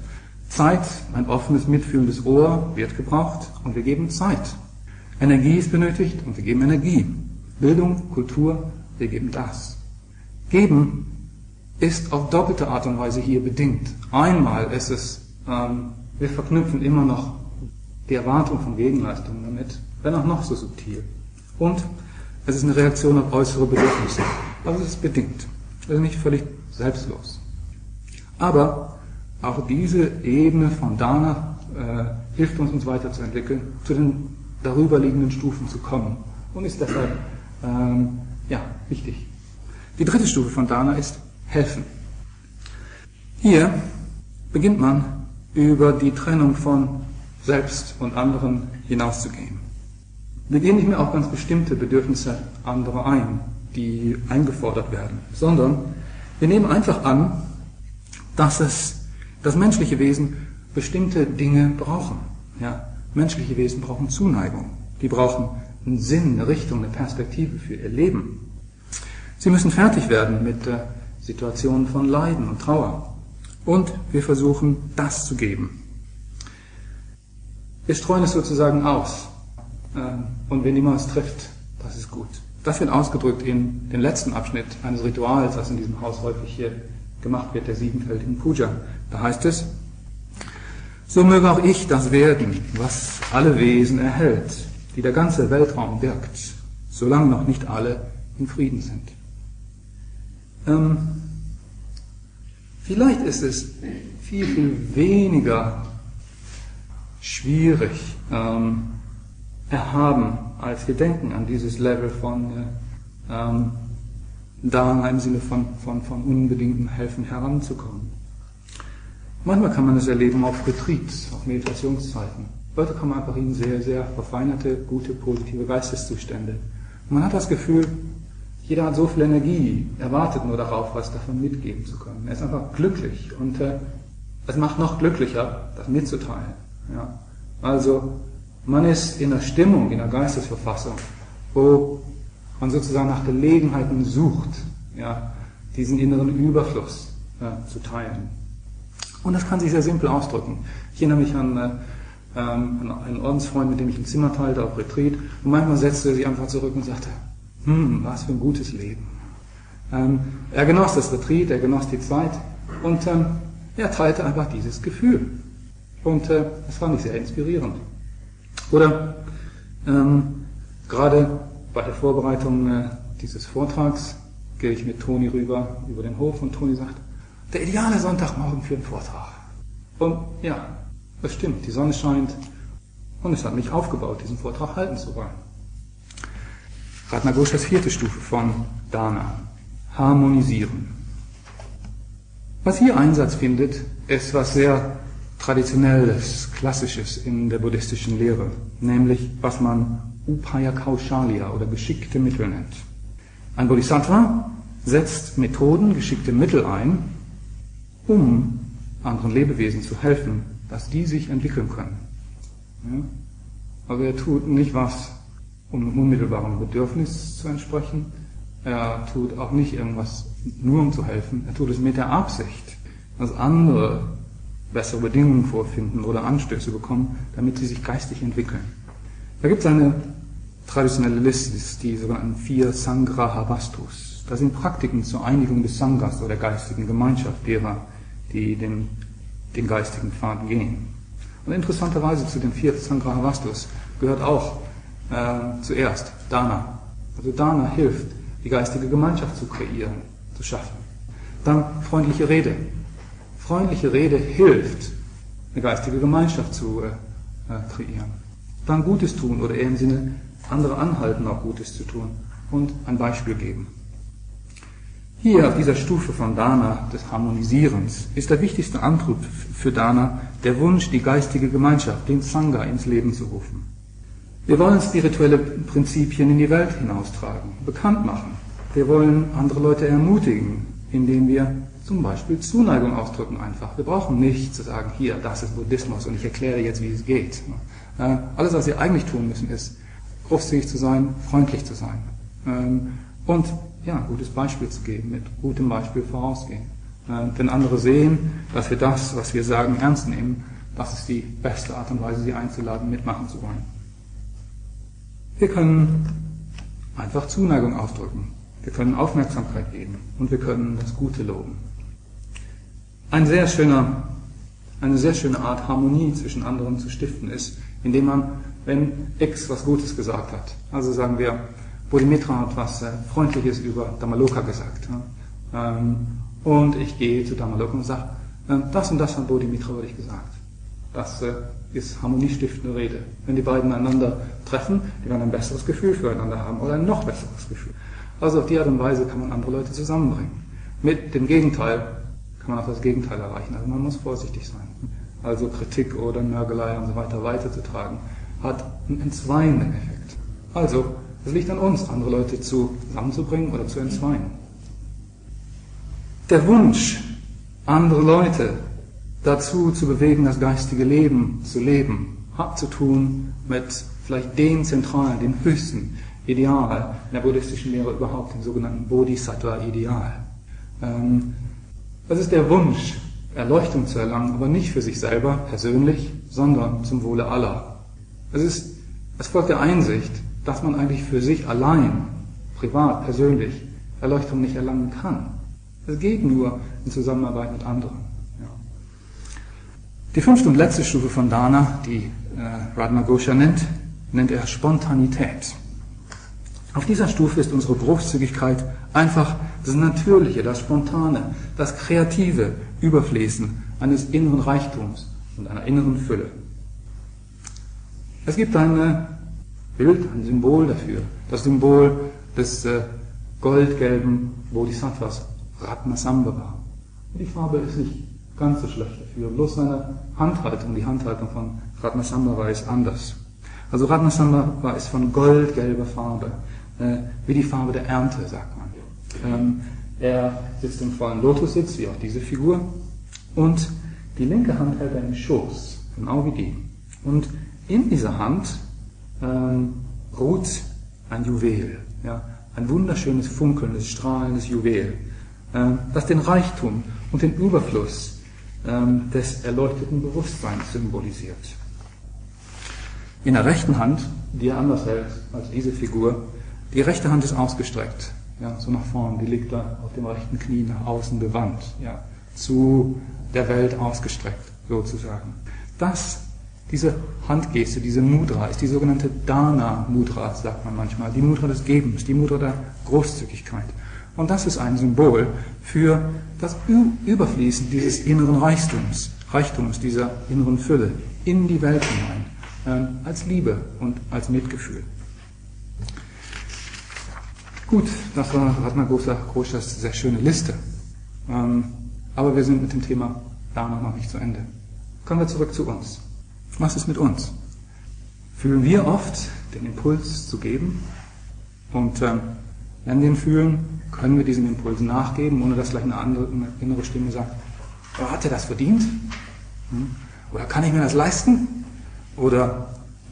Zeit, ein offenes, mitfühlendes Ohr wird gebraucht und wir geben Zeit. Energie ist benötigt und wir geben Energie. Bildung, Kultur, wir geben das. Geben ist auf doppelte Art und Weise hier bedingt. Einmal ist es, wir verknüpfen immer noch die Erwartung von Gegenleistungen damit, wenn auch noch so subtil. Und es ist eine Reaktion auf äußere Bedürfnisse. Also es ist bedingt. Es ist nicht völlig selbstlos. Aber auch diese Ebene von Dana hilft uns weiterzuentwickeln, zu den darüberliegenden Stufen zu kommen und ist deshalb wichtig. Die dritte Stufe von Dana ist helfen. Hier beginnt man über die Trennung von selbst und anderen hinauszugehen. Wir gehen nicht mehr auf ganz bestimmte Bedürfnisse anderer ein, die eingefordert werden, sondern wir nehmen einfach an, dass menschliche Wesen bestimmte Dinge brauchen. Ja? Menschliche Wesen brauchen Zuneigung. Die brauchen einen Sinn, eine Richtung, eine Perspektive für ihr Leben. Sie müssen fertig werden mit Situationen von Leiden und Trauer. Und wir versuchen, das zu geben. Wir streuen es sozusagen aus. Und wen immer es trifft, das ist gut. Das wird ausgedrückt in den letzten Abschnitt eines Rituals, das in diesem Haus häufig hier gemacht wird, der siebenfältigen Puja. Da heißt es: So möge auch ich das werden, was alle Wesen erhält, die der ganze Weltraum birgt, solange noch nicht alle in Frieden sind. Vielleicht ist es viel, viel weniger schwierig, erhaben, als wir denken, an dieses Level von Dana im Sinne von unbedingtem Helfen heranzukommen. Manchmal kann man es erleben auf Retreats, auf Meditationszeiten. Leute kommen einfach in sehr, sehr verfeinerte, gute, positive Geisteszustände. Und man hat das Gefühl, jeder hat so viel Energie, er wartet nur darauf, was davon mitgeben zu können. Er ist einfach glücklich und es macht noch glücklicher, das mitzuteilen. Ja. Also man ist in einer Stimmung, in einer Geistesverfassung, wo man sozusagen nach Gelegenheiten sucht, ja, diesen inneren Überfluss zu teilen. Und das kann sich sehr simpel ausdrücken. Ich erinnere mich an einen Ordensfreund, mit dem ich ein Zimmer teilte auf Retreat, und manchmal setzte er sich einfach zurück und sagte: Was für ein gutes Leben. Er genoss das Retreat, er genoss die Zeit und er teilte einfach dieses Gefühl. Und das fand ich sehr inspirierend. Oder gerade bei der Vorbereitung dieses Vortrags gehe ich mit Toni rüber über den Hof und Toni sagt: Der ideale Sonntagmorgen für einen Vortrag. Und ja, das stimmt, die Sonne scheint und es hat mich aufgebaut, diesen Vortrag halten zu wollen. Ratna Ghoshas vierte Stufe von Dana: Harmonisieren. Was hier Einsatz findet, ist was sehr Traditionelles, Klassisches in der buddhistischen Lehre, nämlich was man Upaya Kaushalya oder geschickte Mittel nennt. Ein Bodhisattva setzt Methoden, geschickte Mittel ein, um anderen Lebewesen zu helfen, dass die sich entwickeln können. Ja? Also er tut nicht was, um einem unmittelbaren Bedürfnis zu entsprechen, er tut auch nicht irgendwas nur um zu helfen, er tut es mit der Absicht, dass andere bessere Bedingungen vorfinden oder Anstöße bekommen, damit sie sich geistig entwickeln. Da gibt es eine traditionelle Liste, das ist die sogenannten 4 Sangraha-Vastus. Das sind Praktiken zur Einigung des Sanghas oder der geistigen Gemeinschaft derer, die den geistigen Pfad gehen. Und interessanterweise zu den 4 Sangraha-Vastus gehört auch zuerst Dana. Also Dana hilft, die geistige Gemeinschaft zu kreieren, zu schaffen. Dann freundliche Rede. Freundliche Rede hilft, eine geistige Gemeinschaft zu kreieren. Dann Gutes tun oder eher im Sinne andere anhalten, auch Gutes zu tun und ein Beispiel geben. Hier auf dieser Stufe von Dana, des Harmonisierens, ist der wichtigste Antrieb für Dana der Wunsch, die geistige Gemeinschaft, den Sangha, ins Leben zu rufen. Wir wollen spirituelle Prinzipien in die Welt hinaustragen, bekannt machen. Wir wollen andere Leute ermutigen, indem wir zum Beispiel Zuneigung ausdrücken einfach. Wir brauchen nicht zu sagen, hier, das ist Buddhismus und ich erkläre jetzt, wie es geht. Alles, was wir eigentlich tun müssen, ist, großzügig zu sein, freundlich zu sein und ja, ein gutes Beispiel zu geben, mit gutem Beispiel vorausgehen. Wenn andere sehen, dass wir das, was wir sagen, ernst nehmen, das ist die beste Art und Weise, sie einzuladen, mitmachen zu wollen. Wir können einfach Zuneigung ausdrücken. Wir können Aufmerksamkeit geben und wir können das Gute loben. Eine sehr schöne Art, Harmonie zwischen anderen zu stiften ist, indem man, wenn X was Gutes gesagt hat, also sagen wir, Bodhimitra hat was Freundliches über Dhammaloka gesagt, und ich gehe zu Dhammaloka und sage, das und das hat Bodhimitra über dich gesagt. Das ist harmoniestiftende Rede. Wenn die beiden einander treffen, die werden ein besseres Gefühl füreinander haben oder ein noch besseres Gefühl. Also auf die Art und Weise kann man andere Leute zusammenbringen. Mit dem Gegenteil kann man auch das Gegenteil erreichen. Also man muss vorsichtig sein. Also Kritik oder Nörgelei und so weiter weiterzutragen, hat einen entzweienden Effekt. Also es liegt an uns, andere Leute zusammenzubringen oder zu entzweien. Der Wunsch, andere Leute dazu zu bewegen, das geistige Leben zu leben, hat zu tun mit vielleicht dem zentralen, dem höchsten Ideal in der buddhistischen Lehre überhaupt, dem sogenannten Bodhisattva-Ideal. Das ist der Wunsch, Erleuchtung zu erlangen, aber nicht für sich selber persönlich, sondern zum Wohle aller. Es folgt der Einsicht, dass man eigentlich für sich allein, privat, persönlich, Erleuchtung nicht erlangen kann. Es geht nur in Zusammenarbeit mit anderen. Ja. Die 5. und letzte Stufe von Dana, die Radhana Ghosha nennt er Spontanität. Auf dieser Stufe ist unsere Großzügigkeit einfach das Natürliche, das Spontane, das kreative Überfließen eines inneren Reichtums und einer inneren Fülle. Es gibt ein Bild, ein Symbol dafür, das Symbol des goldgelben Bodhisattvas Ratnasambhava. Die Farbe ist nicht ganz so schlecht dafür, bloß seine Handhaltung, die Handhaltung von Ratnasambhava ist anders. Also Ratnasambhava ist von goldgelber Farbe, wie die Farbe der Ernte, sagt man. Er sitzt im vollen Lotussitz, wie auch diese Figur, und die linke Hand hält er im Schoß, genau wie die. Und in dieser Hand ruht ein Juwel, ja, ein wunderschönes, funkelndes, strahlendes Juwel, das den Reichtum und den Überfluss des erleuchteten Bewusstseins symbolisiert. In der rechten Hand, die er anders hält als diese Figur, die rechte Hand ist ausgestreckt, ja, so nach vorn, die liegt da auf dem rechten Knie nach außen gewandt, ja, zu der Welt ausgestreckt, sozusagen. Diese Handgeste, diese Mudra, ist die sogenannte Dana-Mudra, sagt man manchmal, die Mudra des Gebens, die Mudra der Großzügigkeit. Und das ist ein Symbol für das Überfließen dieses inneren Reichtums, dieser inneren Fülle in die Welt hinein, als Liebe und als Mitgefühl. Gut, das war Radhana Ghoshas sehr schöne Liste. Aber wir sind mit dem Thema Dana noch nicht zu Ende. Kommen wir zurück zu uns. Was ist mit uns? Fühlen wir oft den Impuls zu geben? Und wenn wir ihn fühlen, können wir diesem Impuls nachgeben, ohne dass vielleicht eine innere Stimme sagt, oh, hat er das verdient? Oder kann ich mir das leisten? Oder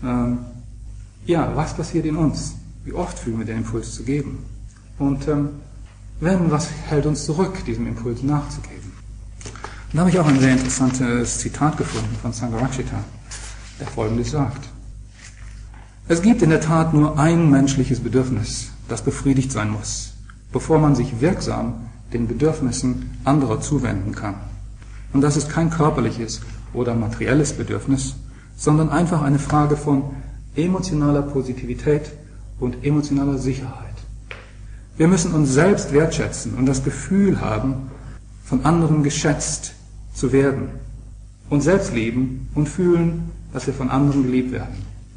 was passiert in uns? Wie oft fühlen wir den Impuls zu geben? Und was hält uns zurück, diesem Impuls nachzugeben? Und da habe ich auch ein sehr interessantes Zitat gefunden von Sangharakshita, der Folgendes sagt: Es gibt in der Tat nur ein menschliches Bedürfnis, das befriedigt sein muss, bevor man sich wirksam den Bedürfnissen anderer zuwenden kann. Und das ist kein körperliches oder materielles Bedürfnis, sondern einfach eine Frage von emotionaler Positivität und emotionaler Sicherheit. Wir müssen uns selbst wertschätzen und das Gefühl haben, von anderen geschätzt zu werden. Uns selbst lieben und fühlen, dass wir von anderen geliebt werden.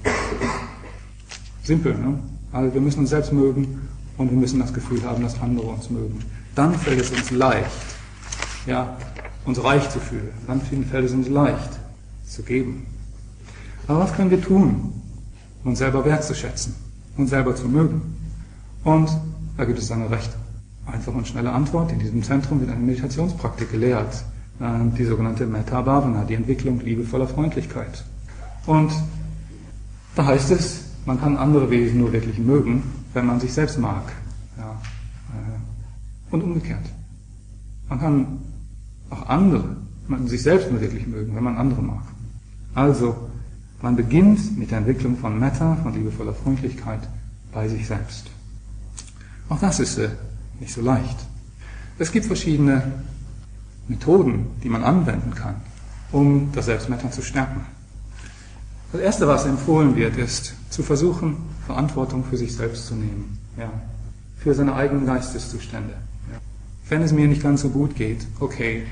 Simpel, ne? Also wir müssen uns selbst mögen und wir müssen das Gefühl haben, dass andere uns mögen. Dann fällt es uns leicht, ja, uns reich zu fühlen. Dann fällt es uns leicht zu geben. Aber was können wir tun, um uns selber wertzuschätzen, uns selber zu mögen? Und da gibt es eine recht einfache und schnelle Antwort. In diesem Zentrum wird eine Meditationspraktik gelehrt, die sogenannte Metta Bhavana, die Entwicklung liebevoller Freundlichkeit. Und da heißt es, man kann andere Wesen nur wirklich mögen, wenn man sich selbst mag. Ja, und umgekehrt. Man kann auch andere, man sich selbst nur wirklich mögen, wenn man andere mag. Also, man beginnt mit der Entwicklung von Metta, von liebevoller Freundlichkeit bei sich selbst. Auch das ist nicht so leicht. Es gibt verschiedene Methoden, die man anwenden kann, um das Selbstmetta zu stärken. Das Erste, was empfohlen wird, ist, zu versuchen, Verantwortung für sich selbst zu nehmen, ja, für seine eigenen Geisteszustände. Ja. Wenn es mir nicht ganz so gut geht, okay,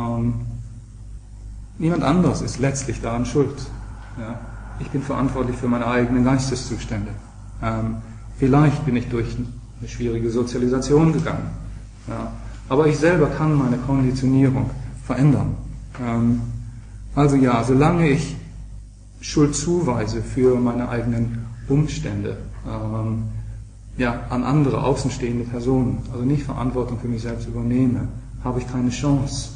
niemand anderes ist letztlich daran schuld. Ja. Ich bin verantwortlich für meine eigenen Geisteszustände. Vielleicht bin ich durch eine schwierige Sozialisation gegangen. Ja. Aber ich selber kann meine Konditionierung verändern. Also ja, solange ich Schuld zuweise für meine eigenen Umstände, an andere außenstehende Personen, also nicht Verantwortung für mich selbst übernehme, habe ich keine Chance,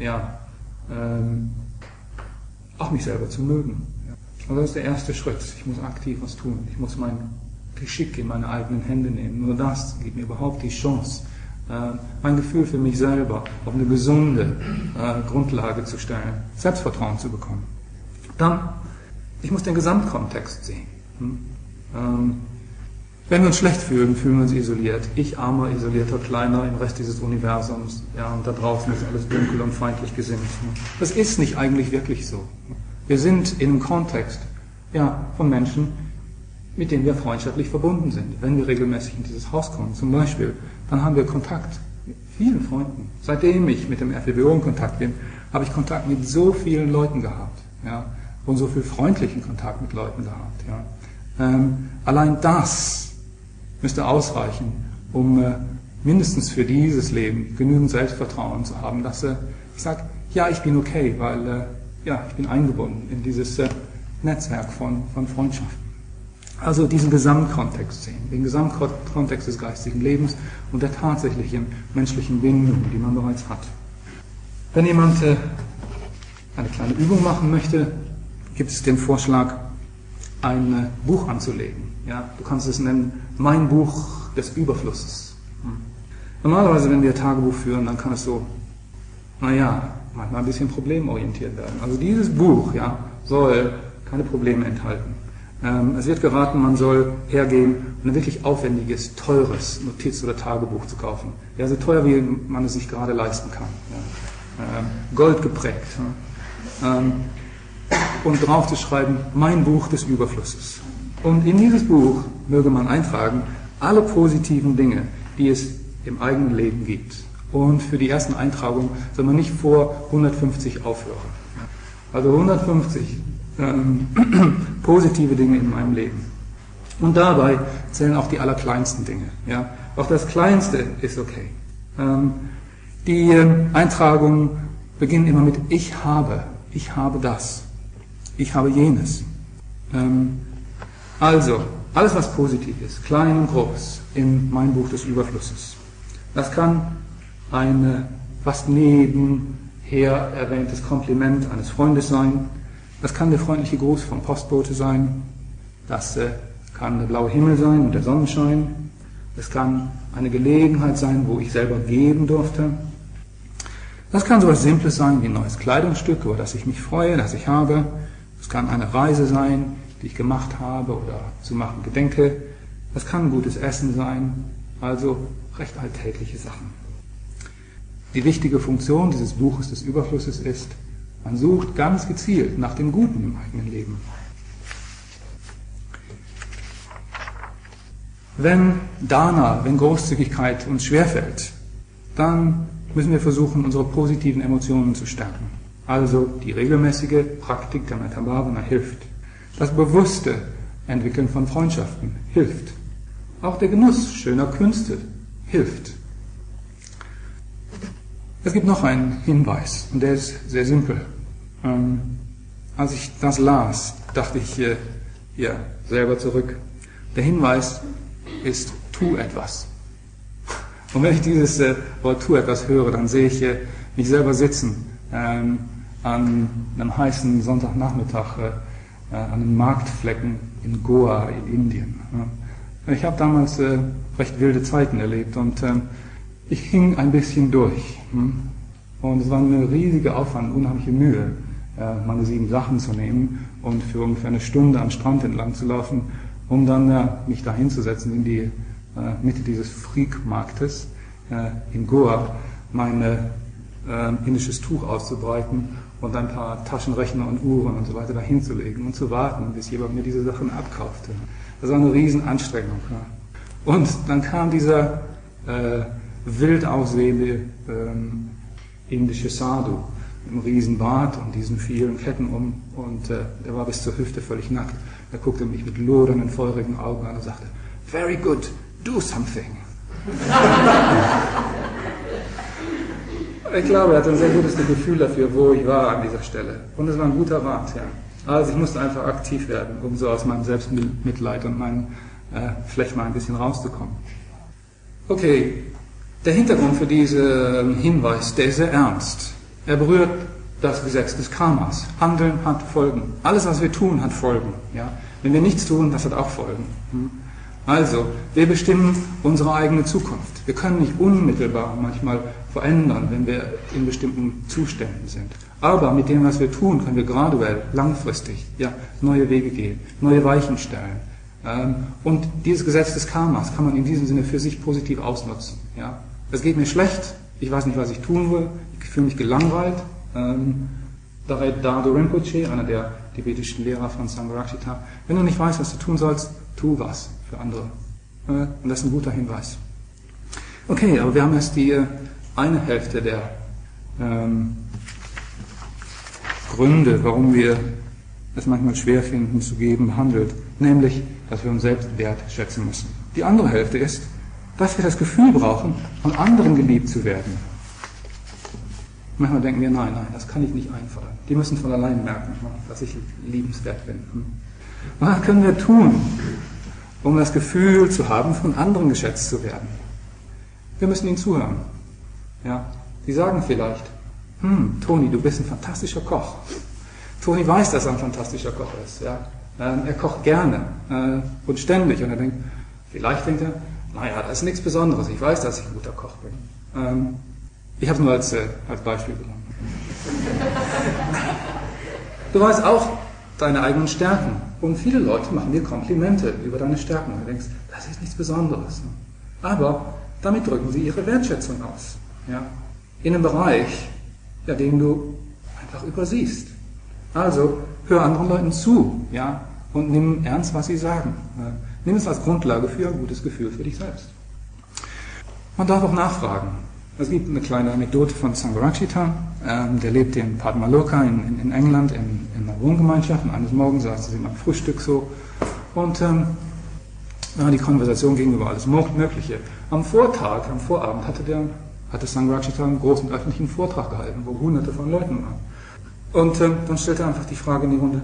auch mich selber zu mögen. Also das ist der erste Schritt. Ich muss aktiv was tun. Ich muss mein Geschick in meine eigenen Hände nehmen. Nur das gibt mir überhaupt die Chance, mein Gefühl für mich selber auf eine gesunde Grundlage zu stellen, Selbstvertrauen zu bekommen. Dann, ich muss den Gesamtkontext sehen. Wenn wir uns schlecht fühlen, fühlen wir uns isoliert. Ich, armer, isolierter, kleiner im Rest dieses Universums. Ja, und da draußen ist alles dunkel und feindlich gesinnt. Das ist nicht eigentlich wirklich so. Wir sind in einem Kontext von Menschen, mit denen wir freundschaftlich verbunden sind. Wenn wir regelmäßig in dieses Haus kommen, zum Beispiel, dann haben wir Kontakt mit vielen Freunden. Seitdem ich mit dem FWBO in Kontakt bin, habe ich Kontakt mit so vielen Leuten gehabt. Ja, und so viel freundlichen Kontakt mit Leuten gehabt. Ja. Allein das müsste ausreichen, um mindestens für dieses Leben genügend Selbstvertrauen zu haben, dass ich sage, ja, ich bin okay, weil ich bin eingebunden in dieses Netzwerk von Freundschaften. Also diesen Gesamtkontext sehen, den Gesamtkontext des geistigen Lebens und der tatsächlichen menschlichen Bindung, die man bereits hat. Wenn jemand eine kleine Übung machen möchte, gibt es den Vorschlag, ein Buch anzulegen. Ja, du kannst es nennen, Mein Buch des Überflusses. Normalerweise, wenn wir Tagebuch führen, dann kann es so, manchmal ein bisschen problemorientiert werden. Also dieses Buch soll keine Probleme enthalten. Es wird geraten, man soll hergehen und ein wirklich aufwendiges, teures Notiz- oder Tagebuch zu kaufen. Ja, so teuer, wie man es sich gerade leisten kann. Ja. Gold geprägt. Und drauf zu schreiben, Mein Buch des Überflusses. Und in dieses Buch möge man eintragen, alle positiven Dinge, die es im eigenen Leben gibt. Und für die ersten Eintragungen soll man nicht vor 150 aufhören. Also 150 positive Dinge in meinem Leben. Und dabei zählen auch die allerkleinsten Dinge. Ja? Auch das Kleinste ist okay. Die Eintragungen beginnen immer mit Ich habe das, ich habe jenes. Also, alles was positiv ist, klein und groß, in Mein Buch des Überflusses. Das kann ein fast nebenher erwähntes Kompliment eines Freundes sein. Das kann der freundliche Gruß vom Postbote sein. Das kann der blaue Himmel sein und der Sonnenschein. Es kann eine Gelegenheit sein, wo ich selber geben durfte. Das kann so etwas Simples sein wie ein neues Kleidungsstück, über das ich mich freue, das ich habe. Es kann eine Reise sein, die ich gemacht habe oder zu machen gedenke. Es kann gutes Essen sein, also recht alltägliche Sachen. Die wichtige Funktion dieses Buches des Überflusses ist, man sucht ganz gezielt nach dem Guten im eigenen Leben. Wenn wenn Großzügigkeit uns schwerfällt, dann müssen wir versuchen, unsere positiven Emotionen zu stärken. Also die regelmäßige Praktik der Metta Bhavana hilft. Das bewusste Entwickeln von Freundschaften hilft. Auch der Genuss schöner Künste hilft. Es gibt noch einen Hinweis, und der ist sehr simpel. Als ich das las, dachte ich selber zurück. Der Hinweis ist, tu etwas. Und wenn ich dieses Wort tu etwas höre, dann sehe ich mich selber sitzen an einem heißen Sonntagnachmittag an einem Marktflecken in Goa in Indien. Ich habe damals recht wilde Zeiten erlebt und ich hing ein bisschen durch. Und es war eine riesige Aufwand, unheimliche Mühe, meine 7 Sachen zu nehmen und für ungefähr eine Stunde am Strand entlang zu laufen, um dann mich da hinzusetzen in die Mitte dieses Freak-Marktes in Goa, mein indisches Tuch auszubreiten und ein paar Taschenrechner und Uhren und so weiter da hinzulegen und zu warten, bis jemand mir diese Sachen abkaufte. Das war eine Riesenanstrengung. Ja. Und dann kam dieser wild aussehende indische Sadhu mit einem riesen Bart und diesen vielen Ketten um, und der war bis zur Hüfte völlig nackt. Er guckte mich mit lodernden, feurigen Augen an und sagte, "Very good, do something." Ich glaube, er hatte ein sehr gutes Gefühl dafür, wo ich war an dieser Stelle. Und es war ein guter Rat, ja. Also ich musste einfach aktiv werden, um so aus meinem Selbstmitleid und meinem vielleicht mal ein bisschen rauszukommen. Okay, der Hintergrund für diesen Hinweis, der ist sehr ernst. Er berührt das Gesetz des Karmas. Handeln hat Folgen. Alles, was wir tun, hat Folgen. Ja? Wenn wir nichts tun, das hat auch Folgen. Also, wir bestimmen unsere eigene Zukunft. Wir können nicht unmittelbar manchmal verändern, wenn wir in bestimmten Zuständen sind. Aber mit dem, was wir tun, können wir graduell, langfristig, ja, neue Wege gehen, neue Weichen stellen. Und dieses Gesetz des Karmas kann man in diesem Sinne für sich positiv ausnutzen. Ja? Es geht mir schlecht, ich weiß nicht, was ich tun will, ich fühle mich gelangweilt. Dhardo Rinpoche, einer der tibetischen Lehrer von Sangharakshita, wenn du nicht weißt, was du tun sollst, tu was für andere. Und das ist ein guter Hinweis. Okay, aber wir haben erst die eine Hälfte der Gründe, warum wir es manchmal schwer finden zu geben, behandelt, nämlich, dass wir uns selbst wertschätzen müssen. Die andere Hälfte ist, dass wir das Gefühl brauchen, von anderen geliebt zu werden. Manchmal denken wir, nein, das kann ich nicht einfordern. Die müssen von allein merken, dass ich liebenswert bin. Und was können wir tun, um das Gefühl zu haben, von anderen geschätzt zu werden? Wir müssen ihnen zuhören. Ja? Sie sagen vielleicht, Toni, du bist ein fantastischer Koch. Toni weiß, dass er ein fantastischer Koch ist. Ja? Er kocht gerne und ständig. Und er denkt, vielleicht denkt er, naja, das ist nichts Besonderes. Ich weiß, dass ich ein guter Koch bin. Ich habe es nur als Beispiel genommen. Du weißt auch deine eigenen Stärken. Und viele Leute machen dir Komplimente über deine Stärken. Und du denkst, das ist nichts Besonderes. Aber damit drücken sie ihre Wertschätzung aus. Ja? In einem Bereich, ja, den du einfach übersiehst. Also hör anderen Leuten zu, ja, und nimm ernst, was sie sagen. Nimm es als Grundlage für ein gutes Gefühl für dich selbst. Man darf auch nachfragen. Es gibt eine kleine Anekdote von Sangharakshita, der lebt in Padmaloka in England in einer Wohngemeinschaft. Und eines Morgens saßen sie beim Frühstück so und die Konversation ging über alles Mögliche. Am Vorabend hatte Sangharakshita einen großen öffentlichen Vortrag gehalten, wo Hunderte von Leuten waren. Und dann stellte er einfach die Frage in die Runde,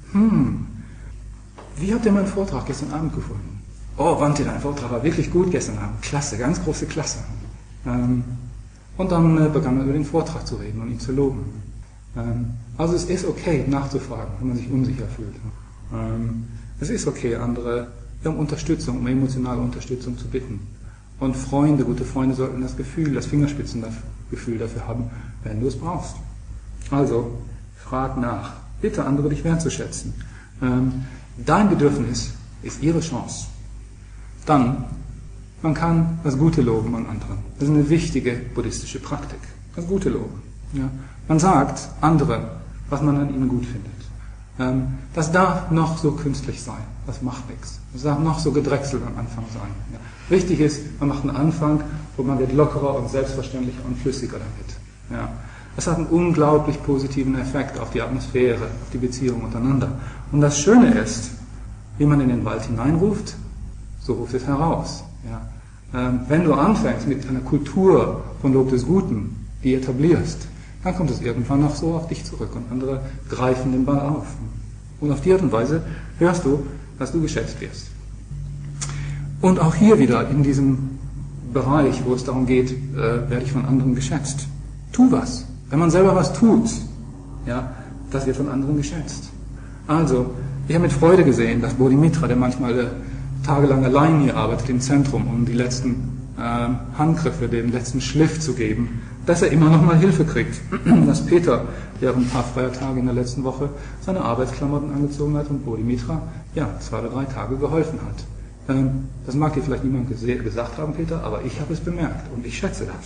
wie habt ihr meinen Vortrag gestern Abend gefunden? Oh, Vante, dein Vortrag war wirklich gut gestern Abend. Klasse, ganz große Klasse. Und dann begann er über den Vortrag zu reden und ihn zu loben. Also es ist okay, nachzufragen, wenn man sich unsicher fühlt. Es ist okay, andere um Unterstützung, um emotionale Unterstützung zu bitten. Und gute Freunde sollten das Fingerspitzengefühl dafür haben, wenn du es brauchst. Also, frag nach. Bitte andere dich wertzuschätzen. Dein Bedürfnis ist ihre Chance. Dann, man kann das Gute loben an anderen. Das ist eine wichtige buddhistische Praktik. Das Gute loben. Ja. Man sagt anderen, was man an ihnen gut findet. Das darf noch so künstlich sein. Das macht nichts. Das darf noch so gedrechselt am Anfang sein. Ja. Wichtig ist, man macht einen Anfang und man wird lockerer und selbstverständlicher und flüssiger damit. Ja. Das hat einen unglaublich positiven Effekt auf die Atmosphäre, auf die Beziehung untereinander. Und das Schöne ist, wie man in den Wald hineinruft, so ruft es heraus. Ja. Wenn du anfängst mit einer Kultur von Lob des Guten, die etablierst, dann kommt es irgendwann noch so auf dich zurück und andere greifen den Ball auf. Und auf die Art und Weise hörst du, dass du geschätzt wirst. Und auch hier wieder in diesem Bereich, wo es darum geht, werde ich von anderen geschätzt. Tu was. Wenn man selber was tut, ja, das wird von anderen geschätzt. Also, ich habe mit Freude gesehen, dass Bodhimitra, der manchmal tagelang allein hier arbeitet im Zentrum, um die letzten Handgriffe, den letzten Schliff zu geben, dass er immer noch mal Hilfe kriegt. Dass Peter während ein paar freier Tage in der letzten Woche seine Arbeitsklamotten angezogen hat und Bodhimitra 2 oder 3 Tage geholfen hat. Das mag dir vielleicht niemand gesagt haben, Peter, aber ich habe es bemerkt und ich schätze das.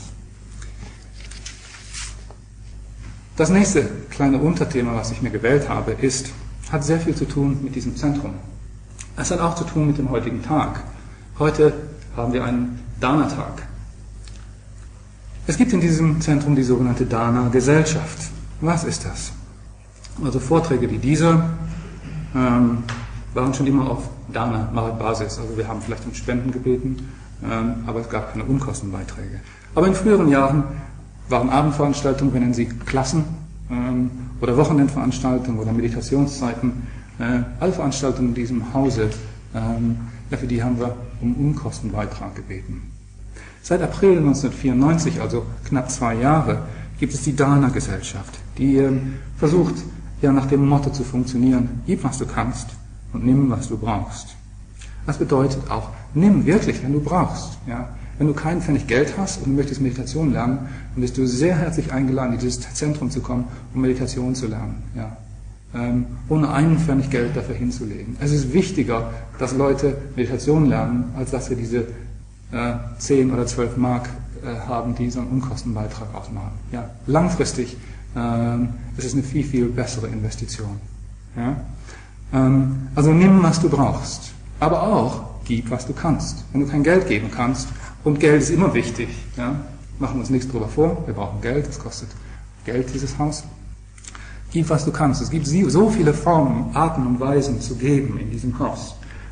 Das nächste kleine Unterthema, was ich mir gewählt habe, hat sehr viel zu tun mit diesem Zentrum. Es hat auch zu tun mit dem heutigen Tag. Heute haben wir einen Dana-Tag. Es gibt in diesem Zentrum die sogenannte Dana-Gesellschaft. Was ist das? Also Vorträge wie dieser waren schon immer auf Dana-Basis. Also wir haben vielleicht um Spenden gebeten, aber es gab keine Unkostenbeiträge. Aber in früheren Jahren waren Abendveranstaltungen, wir nennen sie Klassen, oder Wochenendveranstaltungen oder Meditationszeiten, alle Veranstaltungen in diesem Hause, für die haben wir um Unkostenbeitrag gebeten. Seit April 1994, also knapp 2 Jahre, gibt es die Dana-Gesellschaft, die versucht, nach dem Motto zu funktionieren: Gib, was du kannst und nimm, was du brauchst. Das bedeutet auch, nimm wirklich, wenn du brauchst. Ja? Wenn du keinen Pfennig Geld hast und möchtest Meditation lernen, dann bist du sehr herzlich eingeladen, in dieses Zentrum zu kommen, um Meditation zu lernen. Ja? Ohne einen Pfennig Geld dafür hinzulegen. Es ist wichtiger, dass Leute Meditation lernen, als dass wir diese 10 oder 12 Mark haben, die so einen Unkostenbeitrag ausmachen. Ja? Langfristig ist es eine viel, viel bessere Investition. Ja? Also nimm, was du brauchst, aber auch gib, was du kannst. Wenn du kein Geld geben kannst, und Geld ist immer wichtig, machen wir uns nichts drüber vor, wir brauchen Geld, es kostet Geld, dieses Haus. Gib, was du kannst. Es gibt so viele Formen, Arten und Weisen zu geben in diesem Haus.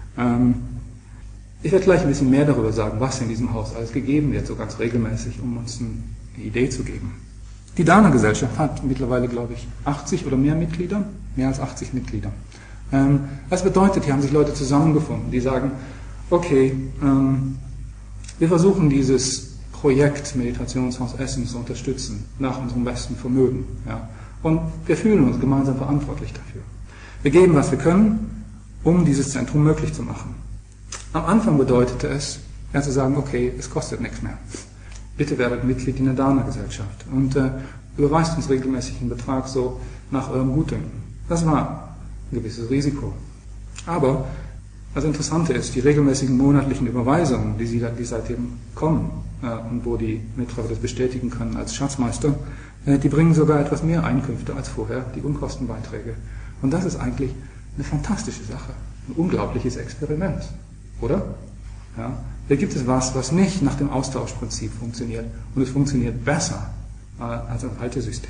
Ich werde gleich ein bisschen mehr darüber sagen, was in diesem Haus alles gegeben wird, so ganz regelmäßig, um uns eine Idee zu geben. Die Dana-Gesellschaft hat mittlerweile, glaube ich, 80 oder mehr Mitglieder, mehr als 80 Mitglieder. Das bedeutet, hier haben sich Leute zusammengefunden, die sagen, okay, wir versuchen dieses Projekt Meditationshaus Essen zu unterstützen, nach unserem besten Vermögen. Ja. Und wir fühlen uns gemeinsam verantwortlich dafür. Wir geben, was wir können, um dieses Zentrum möglich zu machen. Am Anfang bedeutete es, zu sagen, okay, es kostet nichts mehr. Bitte werdet Mitglied in der Dana-Gesellschaft und überweist uns regelmäßig einen Betrag so nach eurem Gutdünken. Das war ein gewisses Risiko. Aber das Interessante ist, die regelmäßigen monatlichen Überweisungen, die seitdem kommen und wo die Mitglieder das bestätigen können als Schatzmeister, die bringen sogar etwas mehr Einkünfte als vorher, die Unkostenbeiträge. Und das ist eigentlich eine fantastische Sache, ein unglaubliches Experiment, oder? Ja? Hier gibt es was nicht nach dem Austauschprinzip funktioniert und es funktioniert besser als das alte System.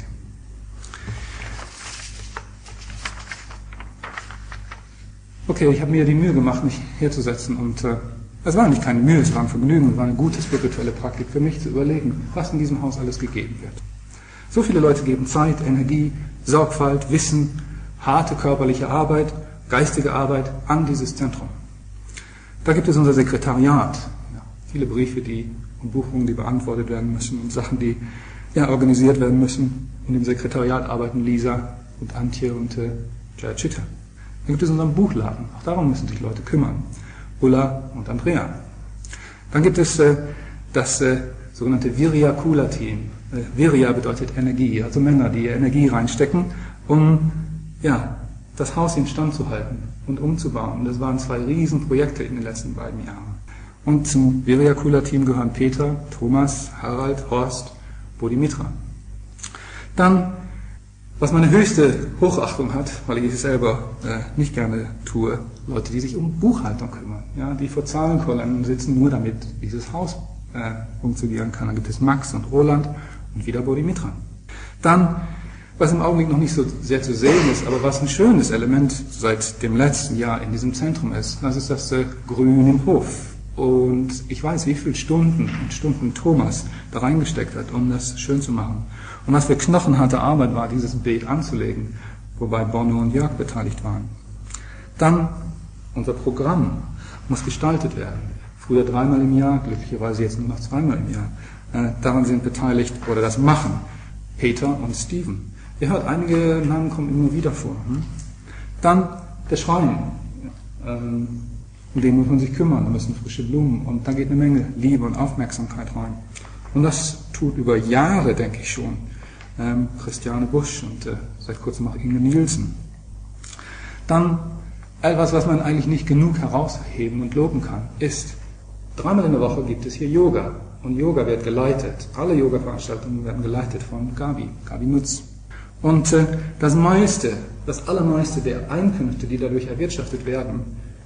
Okay, ich habe mir die Mühe gemacht, mich herzusetzen und es war eigentlich keine Mühe, es war ein Vergnügen, es war eine gute spirituelle Praktik für mich zu überlegen, was in diesem Haus alles gegeben wird. So viele Leute geben Zeit, Energie, Sorgfalt, Wissen, harte körperliche Arbeit, geistige Arbeit an dieses Zentrum. Da gibt es unser Sekretariat, viele Briefe und Buchungen, die beantwortet werden müssen und Sachen, die organisiert werden müssen. In dem Sekretariat arbeiten Lisa und Antje und Jayachita. Dann gibt es unseren Buchladen, auch darum müssen sich Leute kümmern. Ulla und Andrea. Dann gibt es das sogenannte Virya-Kula-Team. Virya bedeutet Energie, also Männer, die Energie reinstecken, um das Haus instand zu halten und umzubauen. Das waren 2 Riesenprojekte in den letzten beiden Jahren. Und zum Virya-Kula-Team gehören Peter, Thomas, Harald, Horst, Bodhimitra. Dann, was meine höchste Hochachtung hat, weil ich es selber nicht gerne tue, Leute, die sich um Buchhaltung kümmern, die vor Zahlenkolonnen sitzen, nur damit dieses Haus funktionieren kann. Dann gibt es Max und Roland und wieder Bodhimitra. Dann, was im Augenblick noch nicht so sehr zu sehen ist, aber was ein schönes Element seit dem letzten Jahr in diesem Zentrum ist, das ist das Grün im Hof. Und ich weiß, wie viele Stunden Thomas da reingesteckt hat, um das schön zu machen. Und was für knochenharte Arbeit war, dieses Beet anzulegen, wobei Bonno und Jörg beteiligt waren. Dann, unser Programm muss gestaltet werden. Früher 3-mal im Jahr, glücklicherweise jetzt nur noch 2-mal im Jahr. Daran sind beteiligt, oder das machen, Peter und Steven. Ihr hört, einige Namen kommen immer wieder vor. Dann der Schrein. Um den muss man sich kümmern, da müssen frische Blumen und da geht eine Menge Liebe und Aufmerksamkeit rein. Und das tut über Jahre, denke ich schon, Christiane Busch und seit kurzem auch Inge Nielsen. Dann etwas, was man eigentlich nicht genug herausheben und loben kann, ist, 3-mal in der Woche gibt es hier Yoga. Und Yoga wird geleitet. Alle Yoga-Veranstaltungen werden geleitet von Gabi Nutz. Und das Allermeiste der Einkünfte, die dadurch erwirtschaftet werden,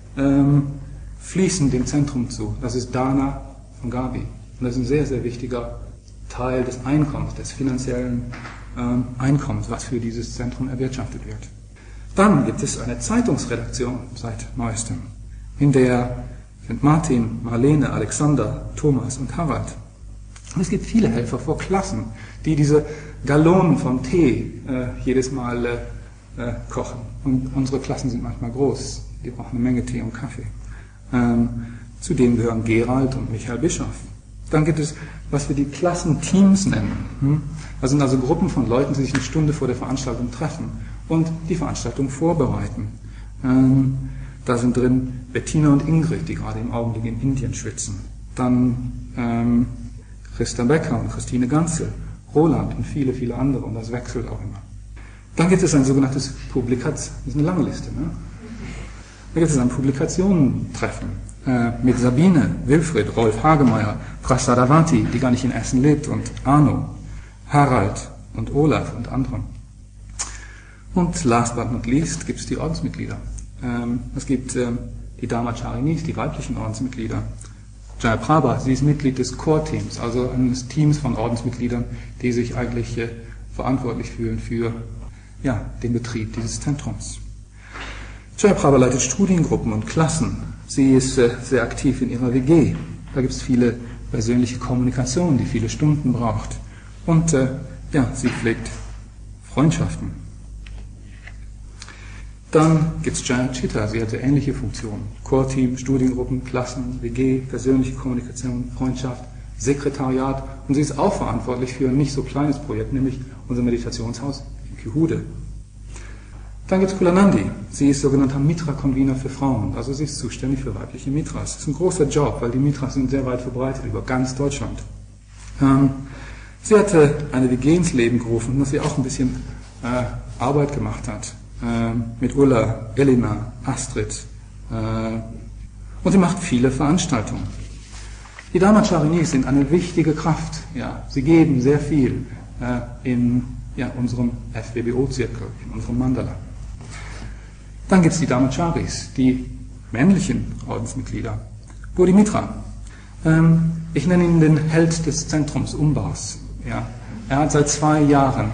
fließen dem Zentrum zu. Das ist Dana von Gabi. Und das ist ein sehr, sehr wichtiger Teil des Einkommens, des finanziellen Einkommens, was für dieses Zentrum erwirtschaftet wird. Dann gibt es eine Zeitungsredaktion seit Neuestem, in der sind Martin, Marlene, Alexander, Thomas und Harald. Und es gibt viele Helfer vor Klassen, die diese Gallonen von Tee jedes Mal kochen. Und unsere Klassen sind manchmal groß, die brauchen eine Menge Tee und Kaffee. Zu denen gehören Gerald und Michael Bischoff. Dann gibt es, was wir die Klassenteams nennen. Das sind also Gruppen von Leuten, die sich eine Stunde vor der Veranstaltung treffen und die Veranstaltung vorbereiten. Da sind drin Bettina und Ingrid, die gerade im Augenblick in Indien schwitzen. Dann Christa Becker und Christine Ganzel, Roland und viele, viele andere. Und das wechselt auch immer. Dann gibt es ein sogenanntes das ist eine lange Liste, ne? Da gibt es ein Publikationentreffen mit Sabine, Wilfried, Rolf Hagemeyer, Prasadavati, die gar nicht in Essen lebt, und Arno, Harald und Olaf und anderen. Und last but not least gibt es die Ordensmitglieder. Es gibt die Dharmacharinis, die weiblichen Ordensmitglieder. Jaya Prabha, sie ist Mitglied des Core-Teams, also eines Teams von Ordensmitgliedern, die sich eigentlich verantwortlich fühlen für den Betrieb dieses Zentrums. Jaya Prabha leitet Studiengruppen und Klassen. Sie ist sehr aktiv in ihrer WG. Da gibt es viele persönliche Kommunikation, die viele Stunden braucht. Und sie pflegt Freundschaften. Dann gibt es Jaya Chitta, sie hatte ähnliche Funktionen. Core-Team, Studiengruppen, Klassen, WG, persönliche Kommunikation, Freundschaft, Sekretariat. Und sie ist auch verantwortlich für ein nicht so kleines Projekt, nämlich unser Meditationshaus in Kihude. Dann gibt es Kulanandi. Sie ist sogenannter Mitra-Convener für Frauen. Also sie ist zuständig für weibliche Mitras. Das ist ein großer Job, weil die Mitras sind sehr weit verbreitet über ganz Deutschland. Sie hatte eine WG ins Leben gerufen, dass sie auch ein bisschen Arbeit gemacht hat. Mit Ulla, Elena, Astrid. Und sie macht viele Veranstaltungen. Die Dharmacharinis sind eine wichtige Kraft. Ja, sie geben sehr viel in unserem FWBO-Zirkel, in unserem Mandala. Dann gibt es die Dharmacharis, die männlichen Ordensmitglieder. Bodhimitra. Ich nenne ihn den Held des Zentrumsumbaus. Ja. Er hat seit 2 Jahren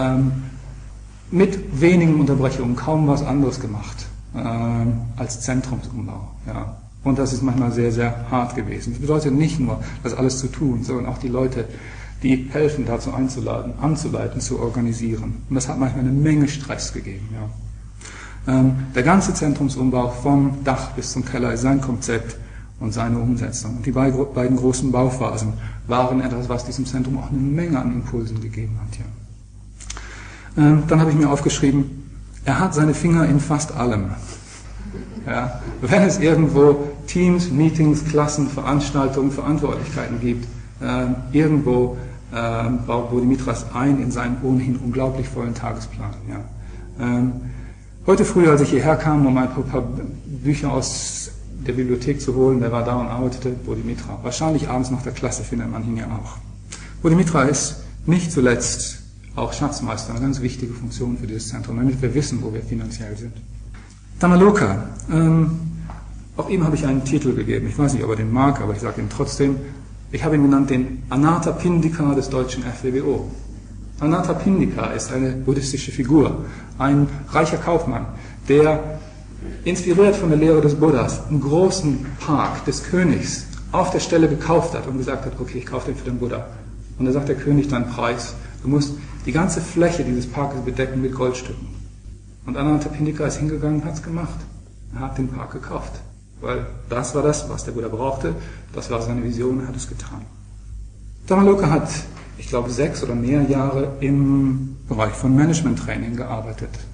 mit wenigen Unterbrechungen kaum was anderes gemacht als Zentrumsumbau. Ja. Und das ist manchmal sehr, sehr hart gewesen. Das bedeutet nicht nur, das alles zu tun, sondern auch die Leute, die helfen, dazu einzuladen, anzuleiten, zu organisieren. Und das hat manchmal eine Menge Stress gegeben. Ja. Der ganze Zentrumsumbau vom Dach bis zum Keller ist sein Konzept und seine Umsetzung. Und die beiden großen Bauphasen waren etwas, was diesem Zentrum auch eine Menge an Impulsen gegeben hat. Ja. Dann habe ich mir aufgeschrieben, er hat seine Finger in fast allem. Ja. Wenn es irgendwo Teams, Meetings, Klassen, Veranstaltungen, Verantwortlichkeiten gibt, irgendwo baut Bodhimitras ein in seinen ohnehin unglaublich vollen Tagesplan. Ja. Heute früh, als ich hierher kam, um ein paar Bücher aus der Bibliothek zu holen, der war da und arbeitete, Bodhimitra. Wahrscheinlich abends nach der Klasse findet man ihn ja auch. Bodhimitra ist nicht zuletzt auch Schatzmeister, eine ganz wichtige Funktion für dieses Zentrum, damit wir wissen, wo wir finanziell sind. Dhammaloka, auch ihm habe ich einen Titel gegeben. Ich weiß nicht, ob er den mag, aber ich sage ihn trotzdem. Ich habe ihn genannt den Anathapindika des deutschen FWBO. Anathapindika ist eine buddhistische Figur, ein reicher Kaufmann, der inspiriert von der Lehre des Buddhas einen großen Park des Königs auf der Stelle gekauft hat und gesagt hat, okay, ich kaufe den für den Buddha. Und da sagt der König deinen Preis. Du musst die ganze Fläche dieses Parkes bedecken mit Goldstücken. Und Anathapindika ist hingegangen und hat es gemacht. Er hat den Park gekauft. Weil das war das, was der Buddha brauchte. Das war seine Vision, er hat es getan. Dhammaloka hat, ich glaube, 6 oder mehr Jahre im Bereich von Management-Training gearbeitet.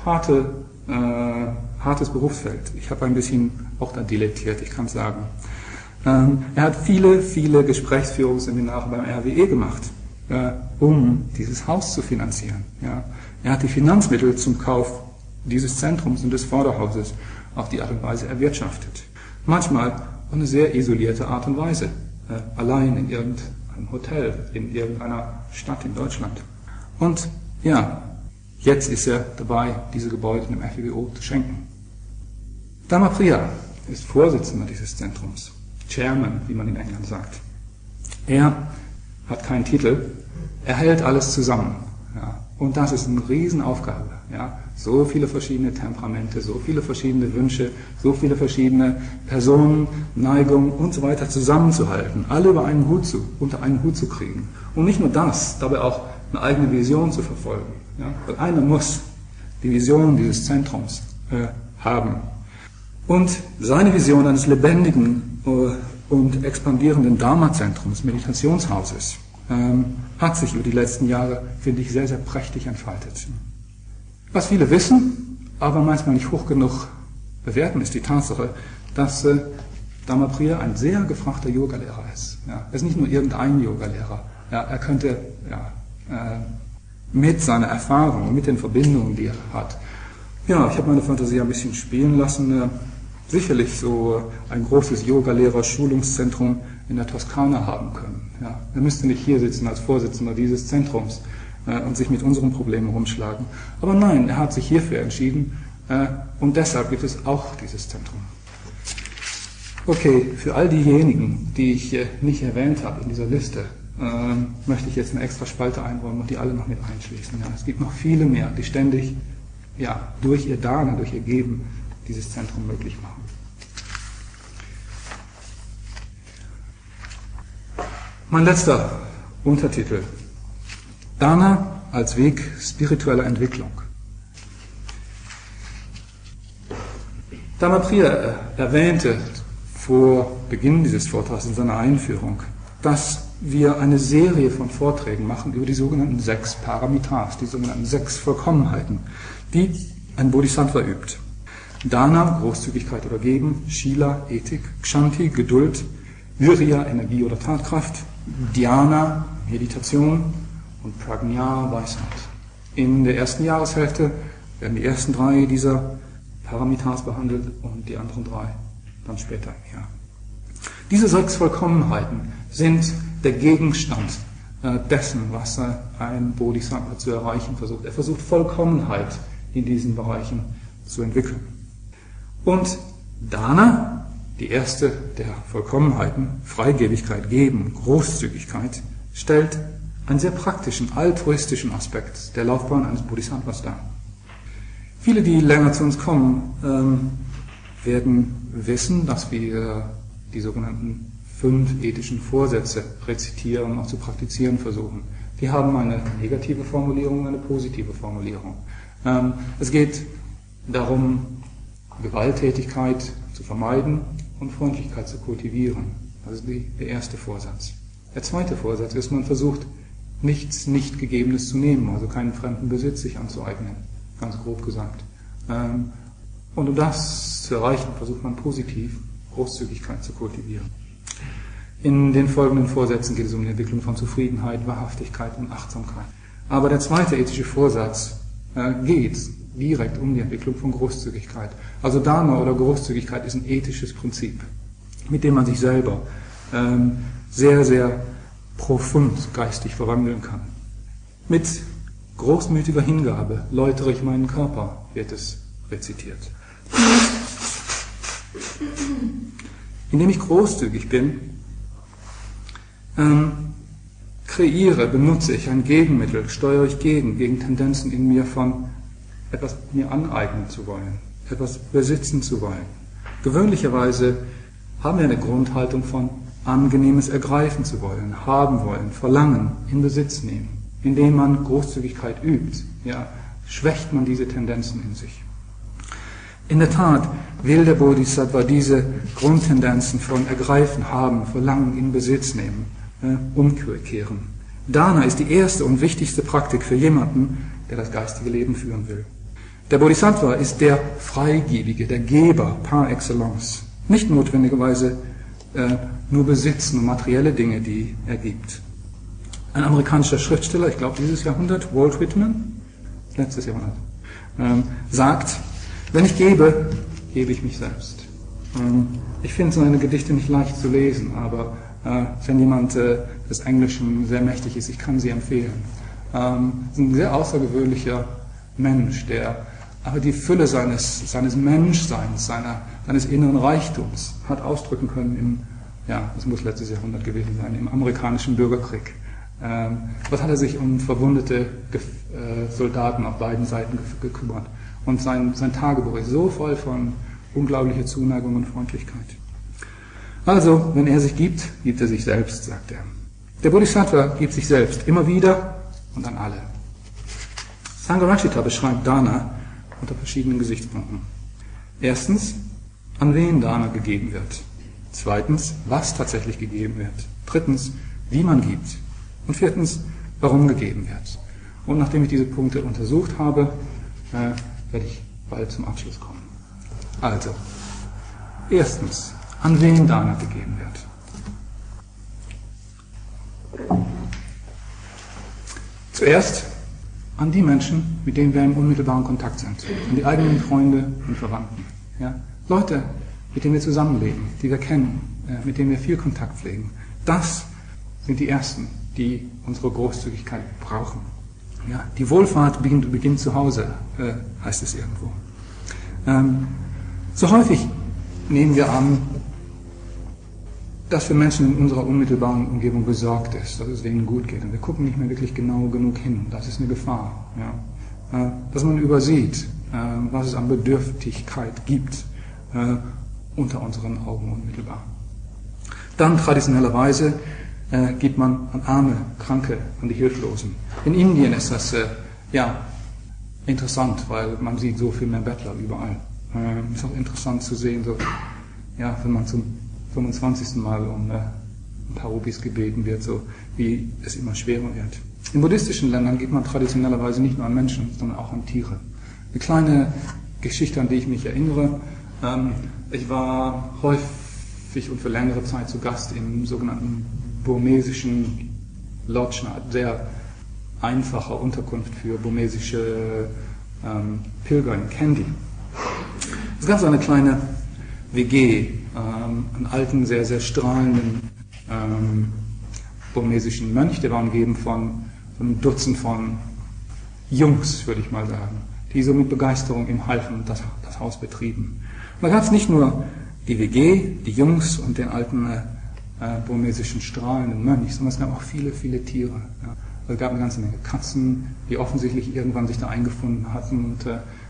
hartes Berufsfeld. Ich habe ein bisschen auch da dilettiert, ich kann sagen. Er hat viele, viele Gesprächsführungsseminare beim RWE gemacht, um dieses Haus zu finanzieren. Ja. Er hat die Finanzmittel zum Kauf dieses Zentrums und des Vorderhauses auf die Art und Weise erwirtschaftet. Manchmal auf eine sehr isolierte Art und Weise, allein in irgendeinem Hotel, in irgendeiner Stadt in Deutschland. Und ja, jetzt ist er dabei, diese Gebäude dem FWO zu schenken. Dharma Priya ist Vorsitzender dieses Zentrums, Chairman, wie man in England sagt. Er hat keinen Titel, er hält alles zusammen. Ja. Und das ist eine Riesenaufgabe. Ja. So viele verschiedene Temperamente, so viele verschiedene Wünsche, so viele verschiedene Personen, Neigungen und so weiter zusammenzuhalten, alle unter einen Hut zu kriegen. Und nicht nur das, dabei auch eine eigene Vision zu verfolgen. Ja. Weil einer muss die Vision dieses Zentrums haben. Und seine Vision eines lebendigen und expandierenden Dharma-Zentrums, Meditationshauses, hat sich über die letzten Jahre, finde ich, sehr, sehr prächtig entfaltet. Was viele wissen, aber manchmal nicht hoch genug bewerten, ist die Tatsache, dass Dharma Priya ein sehr gefragter Yogalehrer ist. Ja, er ist nicht nur irgendein Yogalehrer. Ja, er könnte mit seiner Erfahrung, mit den Verbindungen, die er hat, ja, ich habe meine Fantasie ein bisschen spielen lassen, sicherlich so ein großes Yogalehrer-Schulungszentrum in der Toskana haben können. Ja, er müsste nicht hier sitzen als Vorsitzender dieses Zentrums und sich mit unseren Problemen rumschlagen. Aber nein, er hat sich hierfür entschieden und deshalb gibt es auch dieses Zentrum. Okay, für all diejenigen, die ich nicht erwähnt habe in dieser Liste, möchte ich jetzt eine extra Spalte einräumen und die alle noch mit einschließen. Ja, es gibt noch viele mehr, die ständig durch ihr Dana, durch ihr Geben dieses Zentrum möglich machen. Mein letzter Untertitel. Dana als Weg spiritueller Entwicklung. Dharma Priya erwähnte vor Beginn dieses Vortrags in seiner Einführung, dass wir eine Serie von Vorträgen machen über die sogenannten 6 Paramitas, die sogenannten 6 Vollkommenheiten, die ein Bodhisattva übt. Dana, Großzügigkeit oder Geben, Shila, Ethik, Kshanti, Geduld, Virya, Energie oder Tatkraft, Dhyana, Meditation und Prajna, Weisheit. In der ersten Jahreshälfte werden die ersten 3 dieser Paramitas behandelt und die anderen 3 dann später im Jahr. Diese 6 Vollkommenheiten sind der Gegenstand dessen, was ein Bodhisattva zu erreichen versucht. Er versucht Vollkommenheit in diesen Bereichen zu entwickeln. Und Dana, die erste der Vollkommenheiten, Freigebigkeit, Geben, Großzügigkeit, stellt einen sehr praktischen, altruistischen Aspekt der Laufbahn eines Bodhisattvas dar. Viele, die länger zu uns kommen, werden wissen, dass wir die sogenannten 5 ethischen Vorsätze rezitieren und auch zu praktizieren versuchen. Die haben eine negative Formulierung und eine positive Formulierung. Es geht darum, Gewalttätigkeit zu vermeiden und Freundlichkeit zu kultivieren. Das ist der erste Vorsatz. Der zweite Vorsatz ist, man versucht, nichts Nicht-Gegebenes zu nehmen, also keinen fremden Besitz sich anzueignen, ganz grob gesagt. Und um das zu erreichen, versucht man positiv Großzügigkeit zu kultivieren. In den folgenden Vorsätzen geht es um die Entwicklung von Zufriedenheit, Wahrhaftigkeit und Achtsamkeit. Aber der zweite ethische Vorsatz geht direkt um die Entwicklung von Großzügigkeit. Also Dharma oder Großzügigkeit ist ein ethisches Prinzip, mit dem man sich selber sehr, sehr profund geistig verwandeln kann. Mit großmütiger Hingabe läutere ich meinen Körper, wird es rezitiert. Indem ich großzügig bin, benutze ich ein Gegenmittel, steuere ich gegen Tendenzen in mir von etwas mir aneignen zu wollen, etwas besitzen zu wollen. Gewöhnlicherweise haben wir eine Grundhaltung von Angenehmes ergreifen zu wollen, haben wollen, verlangen, in Besitz nehmen. Indem man Großzügigkeit übt, schwächt man diese Tendenzen in sich. In der Tat will der Bodhisattva diese Grundtendenzen von Ergreifen, Haben, Verlangen, in Besitz nehmen, umkehren. Dana ist die erste und wichtigste Praktik für jemanden, der das geistige Leben führen will. Der Bodhisattva ist der Freigebige, der Geber par excellence. Nicht notwendigerweise nur Besitz, nur materielle Dinge, die er gibt. Ein amerikanischer Schriftsteller, ich glaube dieses Jahrhundert, Walt Whitman, letztes Jahrhundert, sagt, wenn ich gebe, gebe ich mich selbst. Ich finde seine Gedichte nicht leicht zu lesen, aber wenn jemand des Englischen sehr mächtig ist, ich kann sie empfehlen. Ist ein sehr außergewöhnlicher Mensch, der aber die Fülle seines Menschseins, seines inneren Reichtums hat ausdrücken können das muss letztes Jahrhundert gewesen sein, im amerikanischen Bürgerkrieg. Was hat er sich um verwundete Soldaten auf beiden Seiten gekümmert? Und sein Tagebuch ist so voll von unglaublicher Zuneigung und Freundlichkeit. Also, wenn er sich gibt, gibt er sich selbst, sagt er. Der Bodhisattva gibt sich selbst immer wieder und an alle. Sangharakshita beschreibt Dana unter verschiedenen Gesichtspunkten. Erstens, an wen Dana gegeben wird. Zweitens, was tatsächlich gegeben wird. Drittens, wie man gibt. Und viertens, warum gegeben wird. Und nachdem ich diese Punkte untersucht habe, werde ich bald zum Abschluss kommen. Also, erstens, an wen Dana gegeben wird. Zuerst an die Menschen, mit denen wir im unmittelbaren Kontakt sind. An die eigenen Freunde und Verwandten. Ja? Leute, mit denen wir zusammenleben, die wir kennen, mit denen wir viel Kontakt pflegen. Das sind die Ersten, die unsere Großzügigkeit brauchen. Ja? Die Wohlfahrt beginnt zu Hause, heißt es irgendwo. So häufig nehmen wir an, dass für Menschen in unserer unmittelbaren Umgebung besorgt ist, dass es denen gut geht. Und wir gucken nicht mehr wirklich genau genug hin. Das ist eine Gefahr. Ja? Dass man übersieht, was es an Bedürftigkeit gibt unter unseren Augen unmittelbar. Dann traditionellerweise gibt man an Arme, Kranke, an die Hilflosen. In Indien ist das interessant, weil man sieht so viel mehr Bettler überall. Ist auch interessant zu sehen, wenn man zum 25. Mal um ein paar Rupees gebeten wird, so wie es immer schwerer wird. In buddhistischen Ländern gibt man traditionellerweise nicht nur an Menschen, sondern auch an Tiere. Eine kleine Geschichte, an die ich mich erinnere. Ich war häufig und für längere Zeit zu Gast im sogenannten burmesischen Lodge, eine sehr einfache Unterkunft für burmesische Pilger in Kandy. Es gab so eine kleine WG, einen alten, sehr, sehr strahlenden burmesischen Mönch, der war umgeben von einem Dutzend von Jungs, würde ich mal sagen, die so mit Begeisterung ihm halfen und das Haus betrieben. Und da gab es nicht nur die WG, die Jungs und den alten burmesischen strahlenden Mönch, sondern es gab auch viele, viele Tiere. Ja. Also es gab eine ganze Menge Katzen, die offensichtlich irgendwann sich da eingefunden hatten und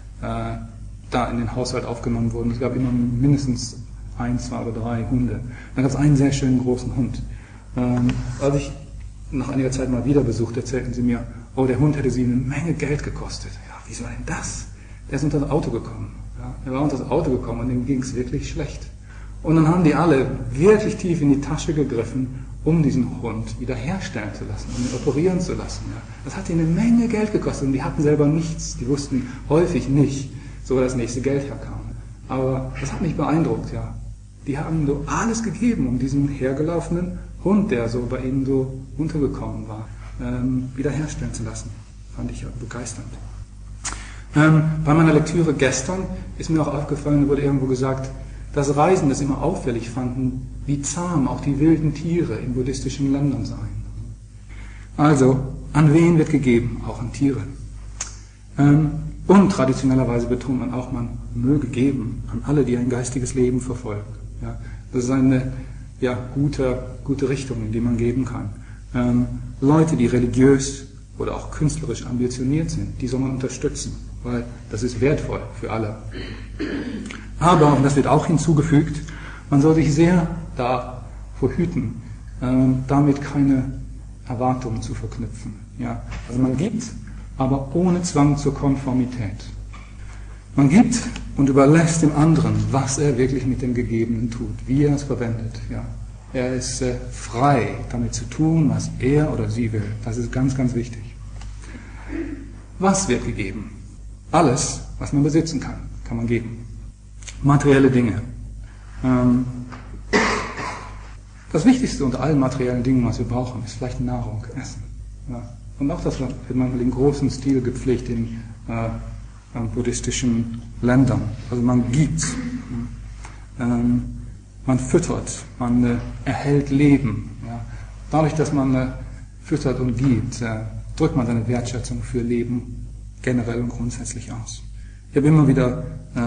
da in den Haushalt aufgenommen wurden. Es gab immer mindestens 1, 2 oder 3 Hunde. Dann gab es einen sehr schönen großen Hund. Als ich nach einiger Zeit mal wieder besucht, erzählten sie mir, der Hund hätte sie eine Menge Geld gekostet. Ja, wieso denn das? Der ist unter das Auto gekommen. Ja, er war unter das Auto gekommen und ihm ging es wirklich schlecht. Und dann haben die alle wirklich tief in die Tasche gegriffen, um diesen Hund wiederherstellen zu lassen, um ihn operieren zu lassen. Ja. Das hat ihnen eine Menge Geld gekostet und die hatten selber nichts. Die wussten häufig nicht, wo das nächste Geld herkam. Aber das hat mich beeindruckt, ja. Die haben so alles gegeben, um diesen hergelaufenen Hund, der so bei ihnen so untergekommen war, wiederherstellen zu lassen. Fand ich begeisternd. Bei meiner Lektüre gestern ist mir auch aufgefallen, wurde irgendwo gesagt, dass Reisende es immer auffällig fanden, wie zahm auch die wilden Tiere in buddhistischen Ländern seien. Also, an wen wird gegeben? Auch an Tiere. Und traditionellerweise betont man auch, man möge geben an alle, die ein geistiges Leben verfolgen. Ja, das ist eine gute Richtung, in die man geben kann. Leute, die religiös oder auch künstlerisch ambitioniert sind, die soll man unterstützen, weil das ist wertvoll für alle. Aber, und das wird auch hinzugefügt, man soll sich sehr davor hüten, damit keine Erwartungen zu verknüpfen. Ja, also man gibt, aber ohne Zwang zur Konformität. Man gibt und überlässt dem anderen, was er wirklich mit dem Gegebenen tut, wie er es verwendet. Ja. Er ist frei, damit zu tun, was er oder sie will. Das ist ganz, ganz wichtig. Was wird gegeben? Alles, was man besitzen kann, kann man geben. Materielle Dinge. Das Wichtigste unter allen materiellen Dingen, was wir brauchen, ist vielleicht Nahrung, Essen. Ja. Und auch das wird manchmal in großem Stil gepflegt in buddhistischen Ländern. Also man gibt, man füttert, man erhält Leben. Ja. Dadurch, dass man füttert und gibt, drückt man seine Wertschätzung für Leben generell und grundsätzlich aus. Ich habe immer wieder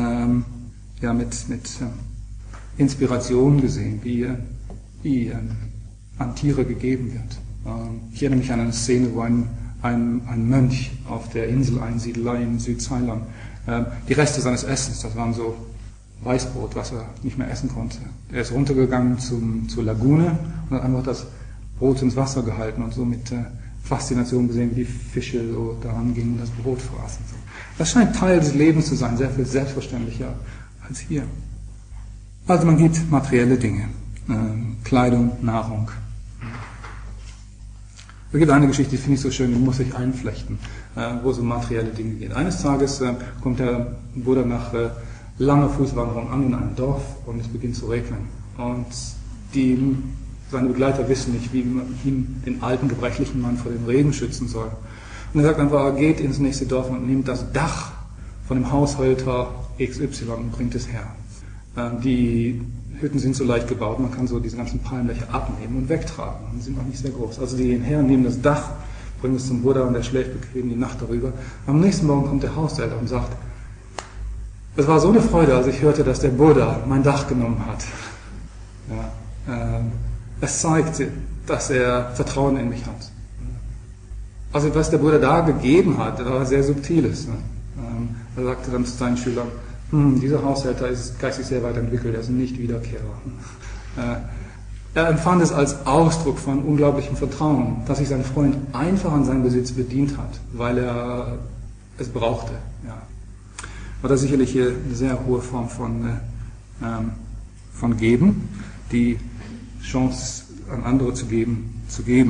mit Inspiration gesehen, wie an Tiere gegeben wird. Ich erinnere mich an eine Szene, wo ein Mönch auf der Inseleinsiedelei in Südthailand die Reste seines Essens, das waren so Weißbrot, was er nicht mehr essen konnte. Er ist runtergegangen zur Lagune und hat einfach das Brot ins Wasser gehalten und so mit Faszination gesehen, wie die Fische so daran gingen und das Brot fraßen. Das scheint Teil des Lebens zu sein, sehr viel selbstverständlicher als hier. Also man gibt materielle Dinge, Kleidung, Nahrung. Es gibt eine Geschichte, die finde ich so schön, die muss ich einflechten, wo es um materielle Dinge geht. Eines Tages kommt der Buddha nach langer Fußwanderung an in einem Dorf und es beginnt zu regnen. Und seine Begleiter wissen nicht, wie man den alten, gebrechlichen Mann vor dem Regen schützen soll. Und er sagt einfach, geht ins nächste Dorf und nimmt das Dach von dem Haushalter XY und bringt es her. Die Hütten sind so leicht gebaut, man kann so diese ganzen Palmlöcher abnehmen und wegtragen. Und sind noch nicht sehr groß. Also die gehen her, nehmen das Dach, bringen es zum Buddha und der schläft bequem die Nacht darüber. Am nächsten Morgen kommt der Haushälter und sagt, es war so eine Freude, als ich hörte, dass der Buddha mein Dach genommen hat. Ja, es zeigt, dass er Vertrauen in mich hat. Also was der Buddha da gegeben hat, war sehr Subtiles. Ne? Er sagte dann zu seinen Schülern, dieser Haushälter ist geistig sehr weit entwickelt, er ist ein Nicht-Wiederkehrer. Er empfand es als Ausdruck von unglaublichem Vertrauen, dass sich sein Freund einfach an seinen Besitz bedient hat, weil er es brauchte. Ja. War das sicherlich eine sehr hohe Form von Geben, die Chance an andere zu geben.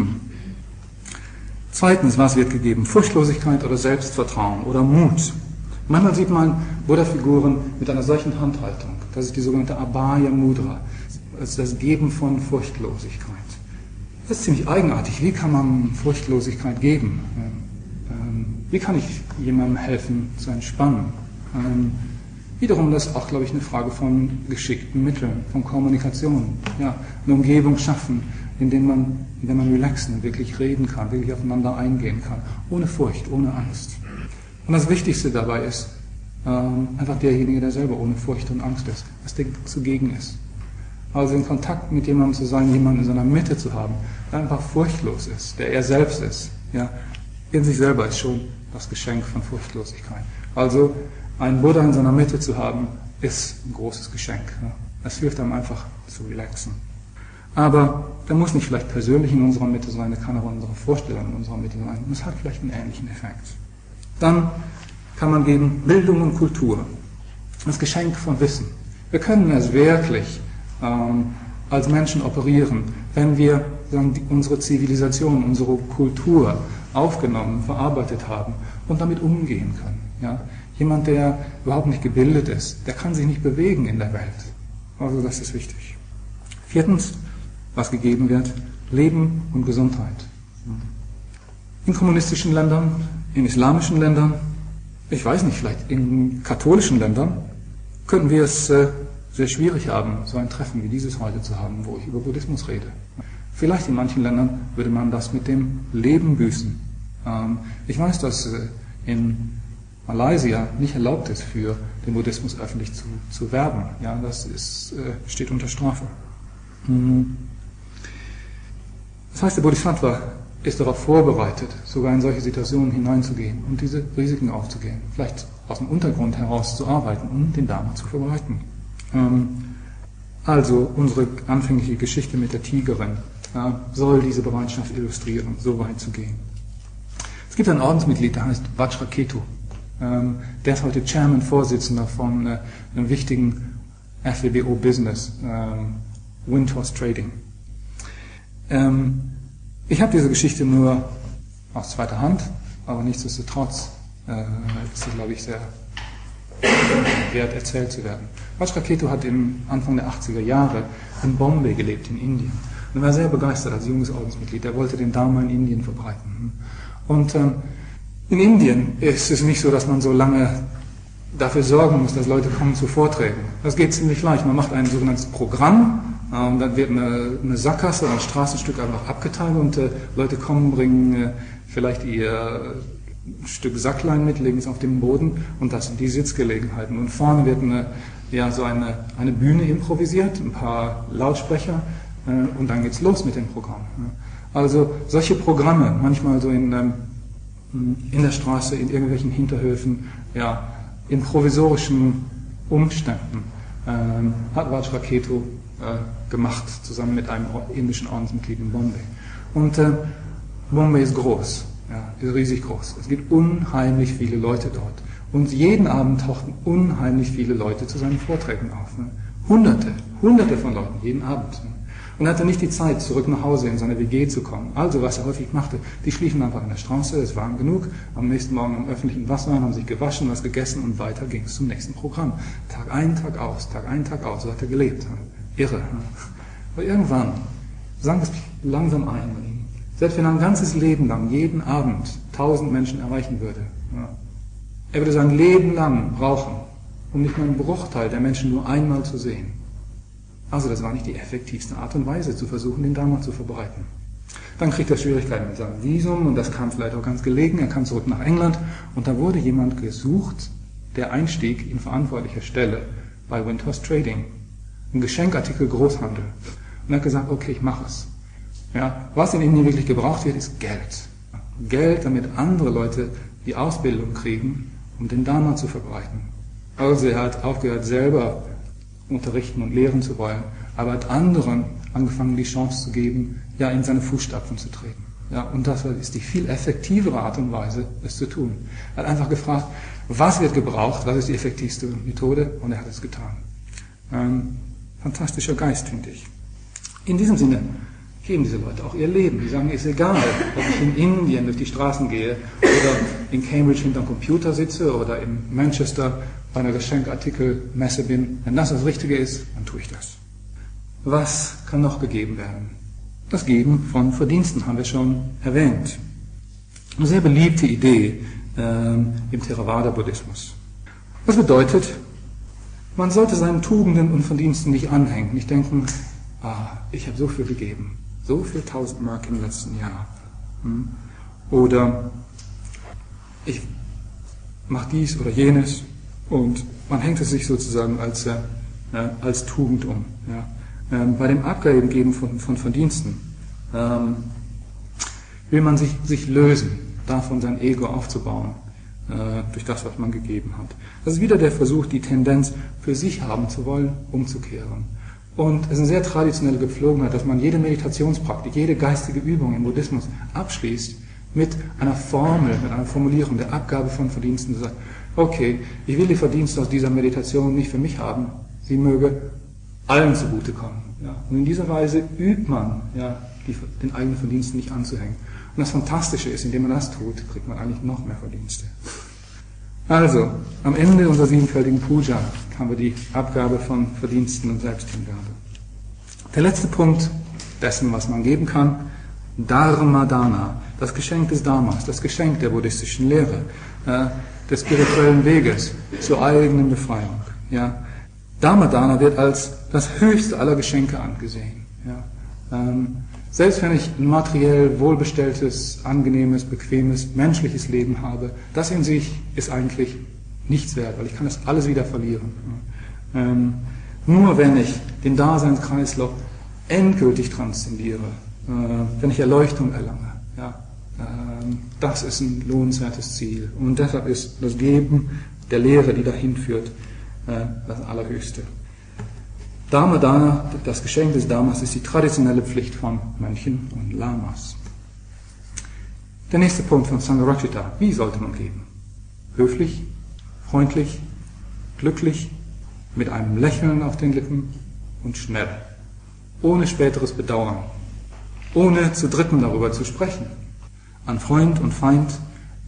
Zweitens, was wird gegeben? Furchtlosigkeit oder Selbstvertrauen oder Mut. Manchmal sieht man Buddha-Figuren mit einer solchen Handhaltung. Das ist die sogenannte Abhaya Mudra, also das Geben von Furchtlosigkeit. Das ist ziemlich eigenartig. Wie kann man Furchtlosigkeit geben? Wie kann ich jemandem helfen zu entspannen? Wiederum, das ist auch, glaube ich, eine Frage von geschickten Mitteln, von Kommunikation. Ja, eine Umgebung schaffen, in der man relaxen, wirklich reden kann, wirklich aufeinander eingehen kann, ohne Furcht, ohne Angst. Und das Wichtigste dabei ist, einfach derjenige, der selber ohne Furcht und Angst ist, was der zugegen ist. Also in Kontakt mit jemandem zu sein, jemanden in seiner Mitte zu haben, der einfach furchtlos ist, der er selbst ist. Ja, in sich selber ist schon das Geschenk von Furchtlosigkeit. Also einen Buddha in seiner Mitte zu haben, ist ein großes Geschenk. Ja. Es hilft einem einfach zu relaxen. Aber der muss nicht vielleicht persönlich in unserer Mitte sein, der kann auch in unserer Vorstellung in unserer Mitte sein. Und es hat vielleicht einen ähnlichen Effekt. Dann kann man geben Bildung und Kultur. Das Geschenk von Wissen. Wir können es wirklich als Menschen operieren, wenn wir unsere Zivilisation, unsere Kultur aufgenommen, verarbeitet haben und damit umgehen können. Ja? Jemand, der überhaupt nicht gebildet ist, der kann sich nicht bewegen in der Welt. Also das ist wichtig. Viertens, was gegeben wird, Leben und Gesundheit. In kommunistischen Ländern, in islamischen Ländern, ich weiß nicht, vielleicht in katholischen Ländern, könnten wir es sehr schwierig haben, so ein Treffen wie dieses heute zu haben, wo ich über Buddhismus rede. Vielleicht in manchen Ländern würde man das mit dem Leben büßen. Ich weiß, dass in Malaysia nicht erlaubt ist, für den Buddhismus öffentlich zu werben. Ja, das steht unter Strafe. Das heißt, der Bodhisattva ist darauf vorbereitet, sogar in solche Situationen hineinzugehen und diese Risiken aufzugehen, vielleicht aus dem Untergrund heraus zu arbeiten und den Dharma zu verbreiten. Also unsere anfängliche Geschichte mit der Tigerin soll diese Bereitschaft illustrieren, so weit zu gehen. Es gibt ein Ordensmitglied, der heißt Vajraketu. Der ist heute Chairman, Vorsitzender von einem wichtigen FWBO-Business, Windhorse Trading. Ich habe diese Geschichte nur aus zweiter Hand, aber nichtsdestotrotz ist, glaube ich, sehr wert, erzählt zu werden. Vajraketu hat Anfang der 80er Jahre in Bombay gelebt, in Indien. Und er war sehr begeistert als junges Ordensmitglied. Er wollte den Dharma in Indien verbreiten. Und in Indien ist es nicht so, dass man so lange dafür sorgen muss, dass Leute kommen zu Vorträgen. Das geht ziemlich leicht. Man macht ein sogenanntes Programm, dann wird eine Sackgasse oder ein Straßenstück einfach abgeteilt und Leute kommen, bringen vielleicht ihr Stück Sacklein mit, legen es auf den Boden und das sind die Sitzgelegenheiten. Und vorne wird eine Bühne improvisiert, ein paar Lautsprecher und dann geht's los mit dem Programm. Also solche Programme, manchmal so in der Straße, in irgendwelchen Hinterhöfen, ja, in provisorischen Umständen, hat Vajraketu gemacht, zusammen mit einem indischen Ordensmitglied in Bombay. Und Bombay ist groß, ja, ist riesig groß. Es gibt unheimlich viele Leute dort. Und jeden Abend tauchten unheimlich viele Leute zu seinen Vorträgen auf. Ne? Hunderte von Leuten, jeden Abend. Ne? Und er hatte nicht die Zeit, zurück nach Hause in seine WG zu kommen. Also, was er häufig machte, die schliefen einfach in der Straße, es warm genug, am nächsten Morgen am öffentlichen Wasser, haben sich gewaschen, was gegessen und weiter ging es zum nächsten Programm. Tag ein, Tag aus, so hat er gelebt. Irre. Ne? Aber irgendwann sank es langsam ein bei ihm. Selbst wenn er ein ganzes Leben lang, jeden Abend, 1000 Menschen erreichen würde, ja, er würde sein Leben lang brauchen, um nicht nur einen Bruchteil der Menschen nur einmal zu sehen. Also das war nicht die effektivste Art und Weise, zu versuchen, den Dharma zu verbreiten. Dann kriegt er Schwierigkeiten mit seinem Visum und das kam vielleicht auch ganz gelegen. Er kam zurück nach England und da wurde jemand gesucht, der einstieg in verantwortlicher Stelle bei Windhorst Trading, ein Geschenkartikel Großhandel. Und er hat gesagt, okay, ich mache es. Ja, was in Indien wirklich gebraucht wird, ist Geld. Geld, damit andere Leute die Ausbildung kriegen, um den Dharma zu verbreiten. Also er hat aufgehört, selber unterrichten und lehren zu wollen, aber hat anderen angefangen, die Chance zu geben, ja, in seine Fußstapfen zu treten. Ja, und das ist die viel effektivere Art und Weise, es zu tun. Er hat einfach gefragt, was wird gebraucht, was ist die effektivste Methode, und er hat es getan. Fantastischer Geist, finde ich. In diesem Sinne geben diese Leute auch ihr Leben. Die sagen, ist egal, ob ich in Indien durch die Straßen gehe oder in Cambridge hinterm Computer sitze oder in Manchester bei einer Geschenkartikelmesse bin. Wenn das Richtige ist, dann tue ich das. Was kann noch gegeben werden? Das Geben von Verdiensten haben wir schon erwähnt. Eine sehr beliebte Idee im Theravada-Buddhismus. Das bedeutet, man sollte seinen Tugenden und Verdiensten nicht anhängen, nicht denken, ich habe so viel gegeben, so viel 1000 Mark im letzten Jahr. Oder ich mache dies oder jenes und man hängt es sich sozusagen als Tugend um. Ja. Bei dem Abgeben von Verdiensten will man sich lösen, davon sein Ego aufzubauen, durch das, was man gegeben hat. Das ist wieder der Versuch, die Tendenz für sich haben zu wollen, umzukehren. Und es ist eine sehr traditionelle Gepflogenheit, dass man jede Meditationspraktik, jede geistige Übung im Buddhismus abschließt mit einer Formel, mit einer Formulierung der Abgabe von Verdiensten. Du sagst, okay, ich will die Verdienste aus dieser Meditation nicht für mich haben, sie möge allen zugutekommen. Ja. Und in dieser Weise übt man, ja, den eigenen Verdiensten nicht anzuhängen. Und das Fantastische ist, indem man das tut, kriegt man eigentlich noch mehr Verdienste. Also, am Ende unserer siebenfältigen Puja haben wir die Abgabe von Verdiensten und Selbsthingabe. Der letzte Punkt dessen, was man geben kann, Dharma-Dana, das Geschenk des Dharmas, das Geschenk der buddhistischen Lehre, des spirituellen Weges zur eigenen Befreiung. Ja. Dharma-Dana wird als das höchste aller Geschenke angesehen. Ja. Selbst wenn ich ein materiell wohlbestelltes, angenehmes, bequemes, menschliches Leben habe, das in sich ist eigentlich nichts wert, weil ich kann das alles wieder verlieren. Nur wenn ich den Daseinskreislauf endgültig transzendiere, wenn ich Erleuchtung erlange, ja, das ist ein lohnenswertes Ziel. Und deshalb ist das Geben der Lehre, die dahin führt, das Allerhöchste. Dharma-Dana, das Geschenk des Dharmas, ist die traditionelle Pflicht von Mönchen und Lamas. Der nächste Punkt von Sangharakshita. Wie sollte man geben? Höflich, freundlich, glücklich, mit einem Lächeln auf den Lippen und schnell. Ohne späteres Bedauern. Ohne zu Dritten darüber zu sprechen. An Freund und Feind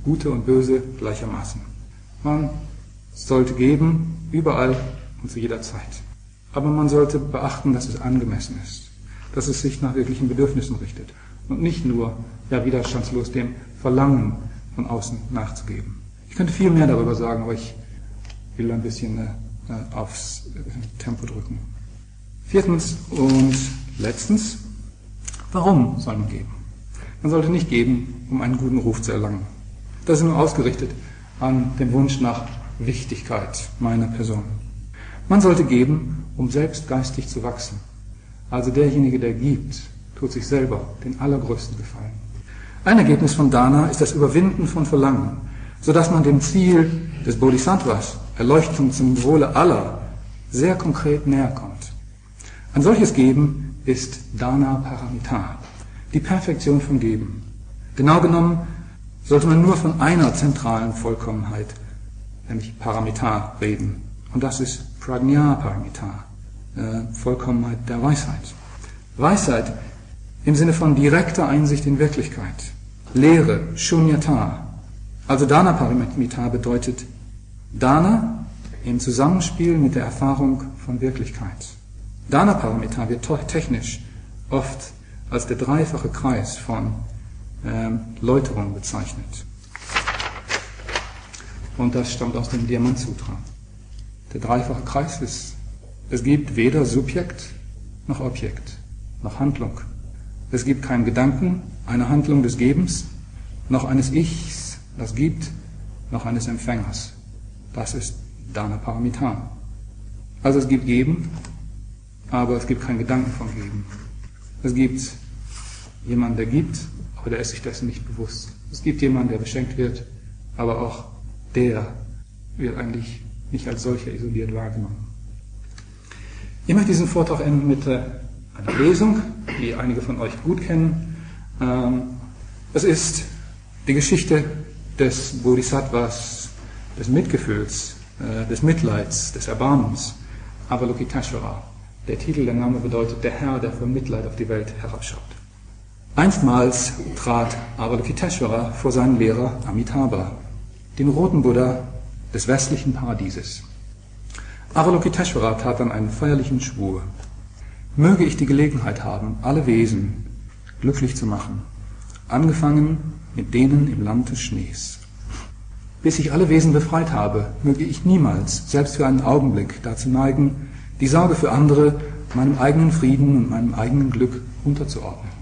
Gute und Böse gleichermaßen. Man sollte geben, überall und zu jeder Zeit. Aber man sollte beachten, dass es angemessen ist, dass es sich nach wirklichen Bedürfnissen richtet und nicht nur widerstandslos dem Verlangen von außen nachzugeben. Ich könnte viel mehr darüber sagen, aber ich will ein bisschen aufs Tempo drücken. Viertens und letztens, warum soll man geben? Man sollte nicht geben, um einen guten Ruf zu erlangen. Das ist nur ausgerichtet an den Wunsch nach Wichtigkeit meiner Person. Man sollte geben, um selbst geistig zu wachsen. Also derjenige, der gibt, tut sich selber den allergrößten Gefallen. Ein Ergebnis von Dana ist das Überwinden von Verlangen, sodass man dem Ziel des Bodhisattvas, Erleuchtung zum Wohle aller, sehr konkret näher kommt. Ein solches Geben ist Dana Paramita, die Perfektion von Geben. Genau genommen sollte man nur von einer zentralen Vollkommenheit, nämlich Paramita, reden. Und das ist Prajna Paramita, Vollkommenheit der Weisheit. Weisheit im Sinne von direkter Einsicht in Wirklichkeit. Lehre, Shunyata. Also Dana Paramita bedeutet Dana im Zusammenspiel mit der Erfahrung von Wirklichkeit. Dana Paramita wird technisch oft als der dreifache Kreis von Läuterung bezeichnet. Und das stammt aus dem Diamant Sutra. Der dreifache Kreis ist, es gibt weder Subjekt noch Objekt, noch Handlung. Es gibt keinen Gedanken, eine Handlung des Gebens, noch eines Ichs, das gibt, noch eines Empfängers. Das ist Dana Paramita. Also es gibt Geben, aber es gibt keinen Gedanken vom Geben. Es gibt jemanden, der gibt, aber der ist sich dessen nicht bewusst. Es gibt jemanden, der beschenkt wird, aber auch der wird eigentlich nicht als solcher isoliert wahrgenommen. Ich möchte diesen Vortrag enden mit einer Lesung, die einige von euch gut kennen. Es ist die Geschichte des Bodhisattvas, des Mitgefühls, des Mitleids, des Erbarmens, Avalokiteshvara. Der Titel, der Name bedeutet der Herr, der von Mitleid auf die Welt herabschaut. Einstmals trat Avalokiteshvara vor seinen Lehrer Amitabha, den roten Buddha des westlichen Paradieses. Avalokiteshvara tat dann einen feierlichen Schwur. Möge ich die Gelegenheit haben, alle Wesen glücklich zu machen, angefangen mit denen im Land des Schnees. Bis ich alle Wesen befreit habe, möge ich niemals, selbst für einen Augenblick, dazu neigen, die Sorge für andere meinem eigenen Frieden und meinem eigenen Glück unterzuordnen.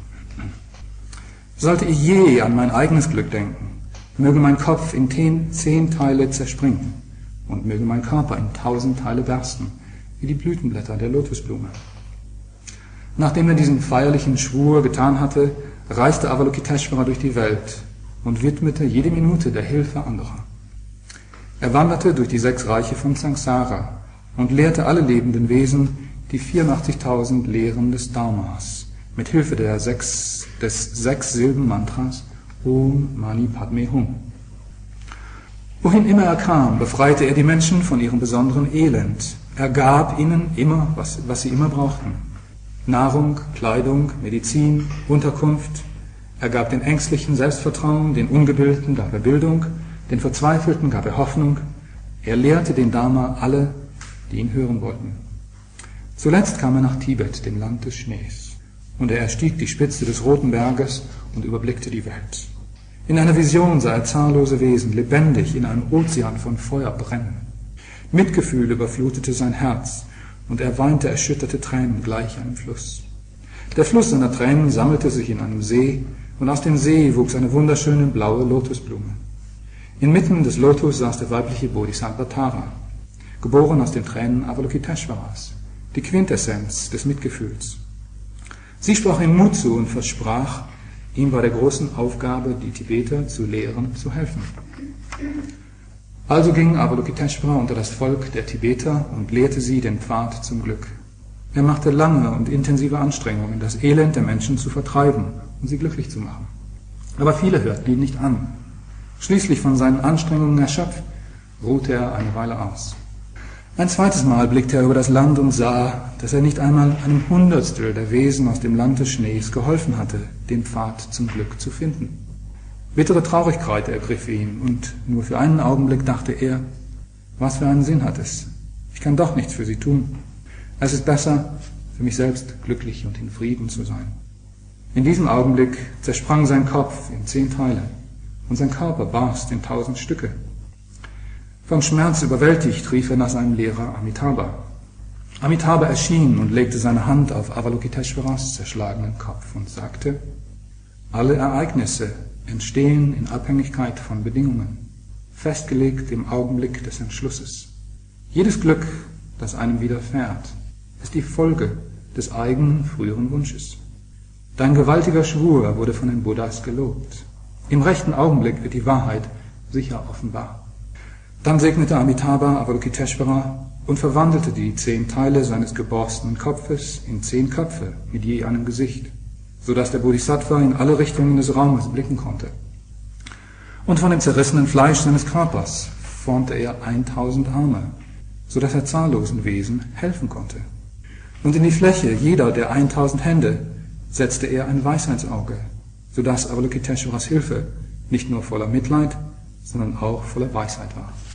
Sollte ich je an mein eigenes Glück denken, möge mein Kopf in 10 Teile zerspringen und möge mein Körper in 1000 Teile bersten, wie die Blütenblätter der Lotusblume. Nachdem er diesen feierlichen Schwur getan hatte, reiste Avalokiteshvara durch die Welt und widmete jede Minute der Hilfe anderer. Er wanderte durch die 6 Reiche von Samsara und lehrte alle lebenden Wesen die 84.000 Lehren des Dharmas mit Hilfe des 6 Silben-Mantras Om Mani Padme Hum. Wohin immer er kam, befreite er die Menschen von ihrem besonderen Elend. Er gab ihnen immer, was sie immer brauchten. Nahrung, Kleidung, Medizin, Unterkunft. Er gab den Ängstlichen Selbstvertrauen, den Ungebildeten gab er Bildung, den Verzweifelten gab er Hoffnung. Er lehrte den Dharma alle, die ihn hören wollten. Zuletzt kam er nach Tibet, dem Land des Schnees, und er erstieg die Spitze des Roten Berges und überblickte die Welt. In einer Vision sah er zahllose Wesen, lebendig in einem Ozean von Feuer brennen. Mitgefühl überflutete sein Herz, und er weinte erschütterte Tränen gleich einem Fluss. Der Fluss seiner Tränen sammelte sich in einem See, und aus dem See wuchs eine wunderschöne blaue Lotusblume. Inmitten des Lotus saß der weibliche Bodhisattva Tara, geboren aus den Tränen Avalokiteshvaras, die Quintessenz des Mitgefühls. Sie sprach ihm Mut zu und versprach, ihm bei der großen Aufgabe, die Tibeter zu lehren, zu helfen. Also ging Avalokiteshvara unter das Volk der Tibeter und lehrte sie den Pfad zum Glück. Er machte lange und intensive Anstrengungen, das Elend der Menschen zu vertreiben und sie glücklich zu machen. Aber viele hörten ihn nicht an. Schließlich von seinen Anstrengungen erschöpft, ruhte er eine Weile aus. Ein zweites Mal blickte er über das Land und sah, dass er nicht einmal einem Hundertstel der Wesen aus dem Land des Schnees geholfen hatte, den Pfad zum Glück zu finden. Bittere Traurigkeit ergriff ihn, und nur für einen Augenblick dachte er, was für einen Sinn hat es? Ich kann doch nichts für sie tun. Es ist besser, für mich selbst glücklich und in Frieden zu sein. In diesem Augenblick zersprang sein Kopf in 10 Teile und sein Körper barst in 1000 Stücke. Vom Schmerz überwältigt rief er nach seinem Lehrer Amitabha. Amitabha erschien und legte seine Hand auf Avalokiteshvaras zerschlagenen Kopf und sagte, alle Ereignisse entstehen in Abhängigkeit von Bedingungen, festgelegt im Augenblick des Entschlusses. Jedes Glück, das einem widerfährt, ist die Folge des eigenen früheren Wunsches. Dein gewaltiger Schwur wurde von den Buddhas gelobt. Im rechten Augenblick wird die Wahrheit sicher offenbar. Dann segnete Amitabha Avalokiteshvara und verwandelte die 10 Teile seines geborstenen Kopfes in 10 Köpfe mit je einem Gesicht, so dass der Bodhisattva in alle Richtungen des Raumes blicken konnte. Und von dem zerrissenen Fleisch seines Körpers formte er 1000 Arme, so dass er zahllosen Wesen helfen konnte. Und in die Fläche jeder der 1000 Hände setzte er ein Weisheitsauge, so dass Avalokiteshvaras Hilfe nicht nur voller Mitleid, sondern auch voller Weisheit war.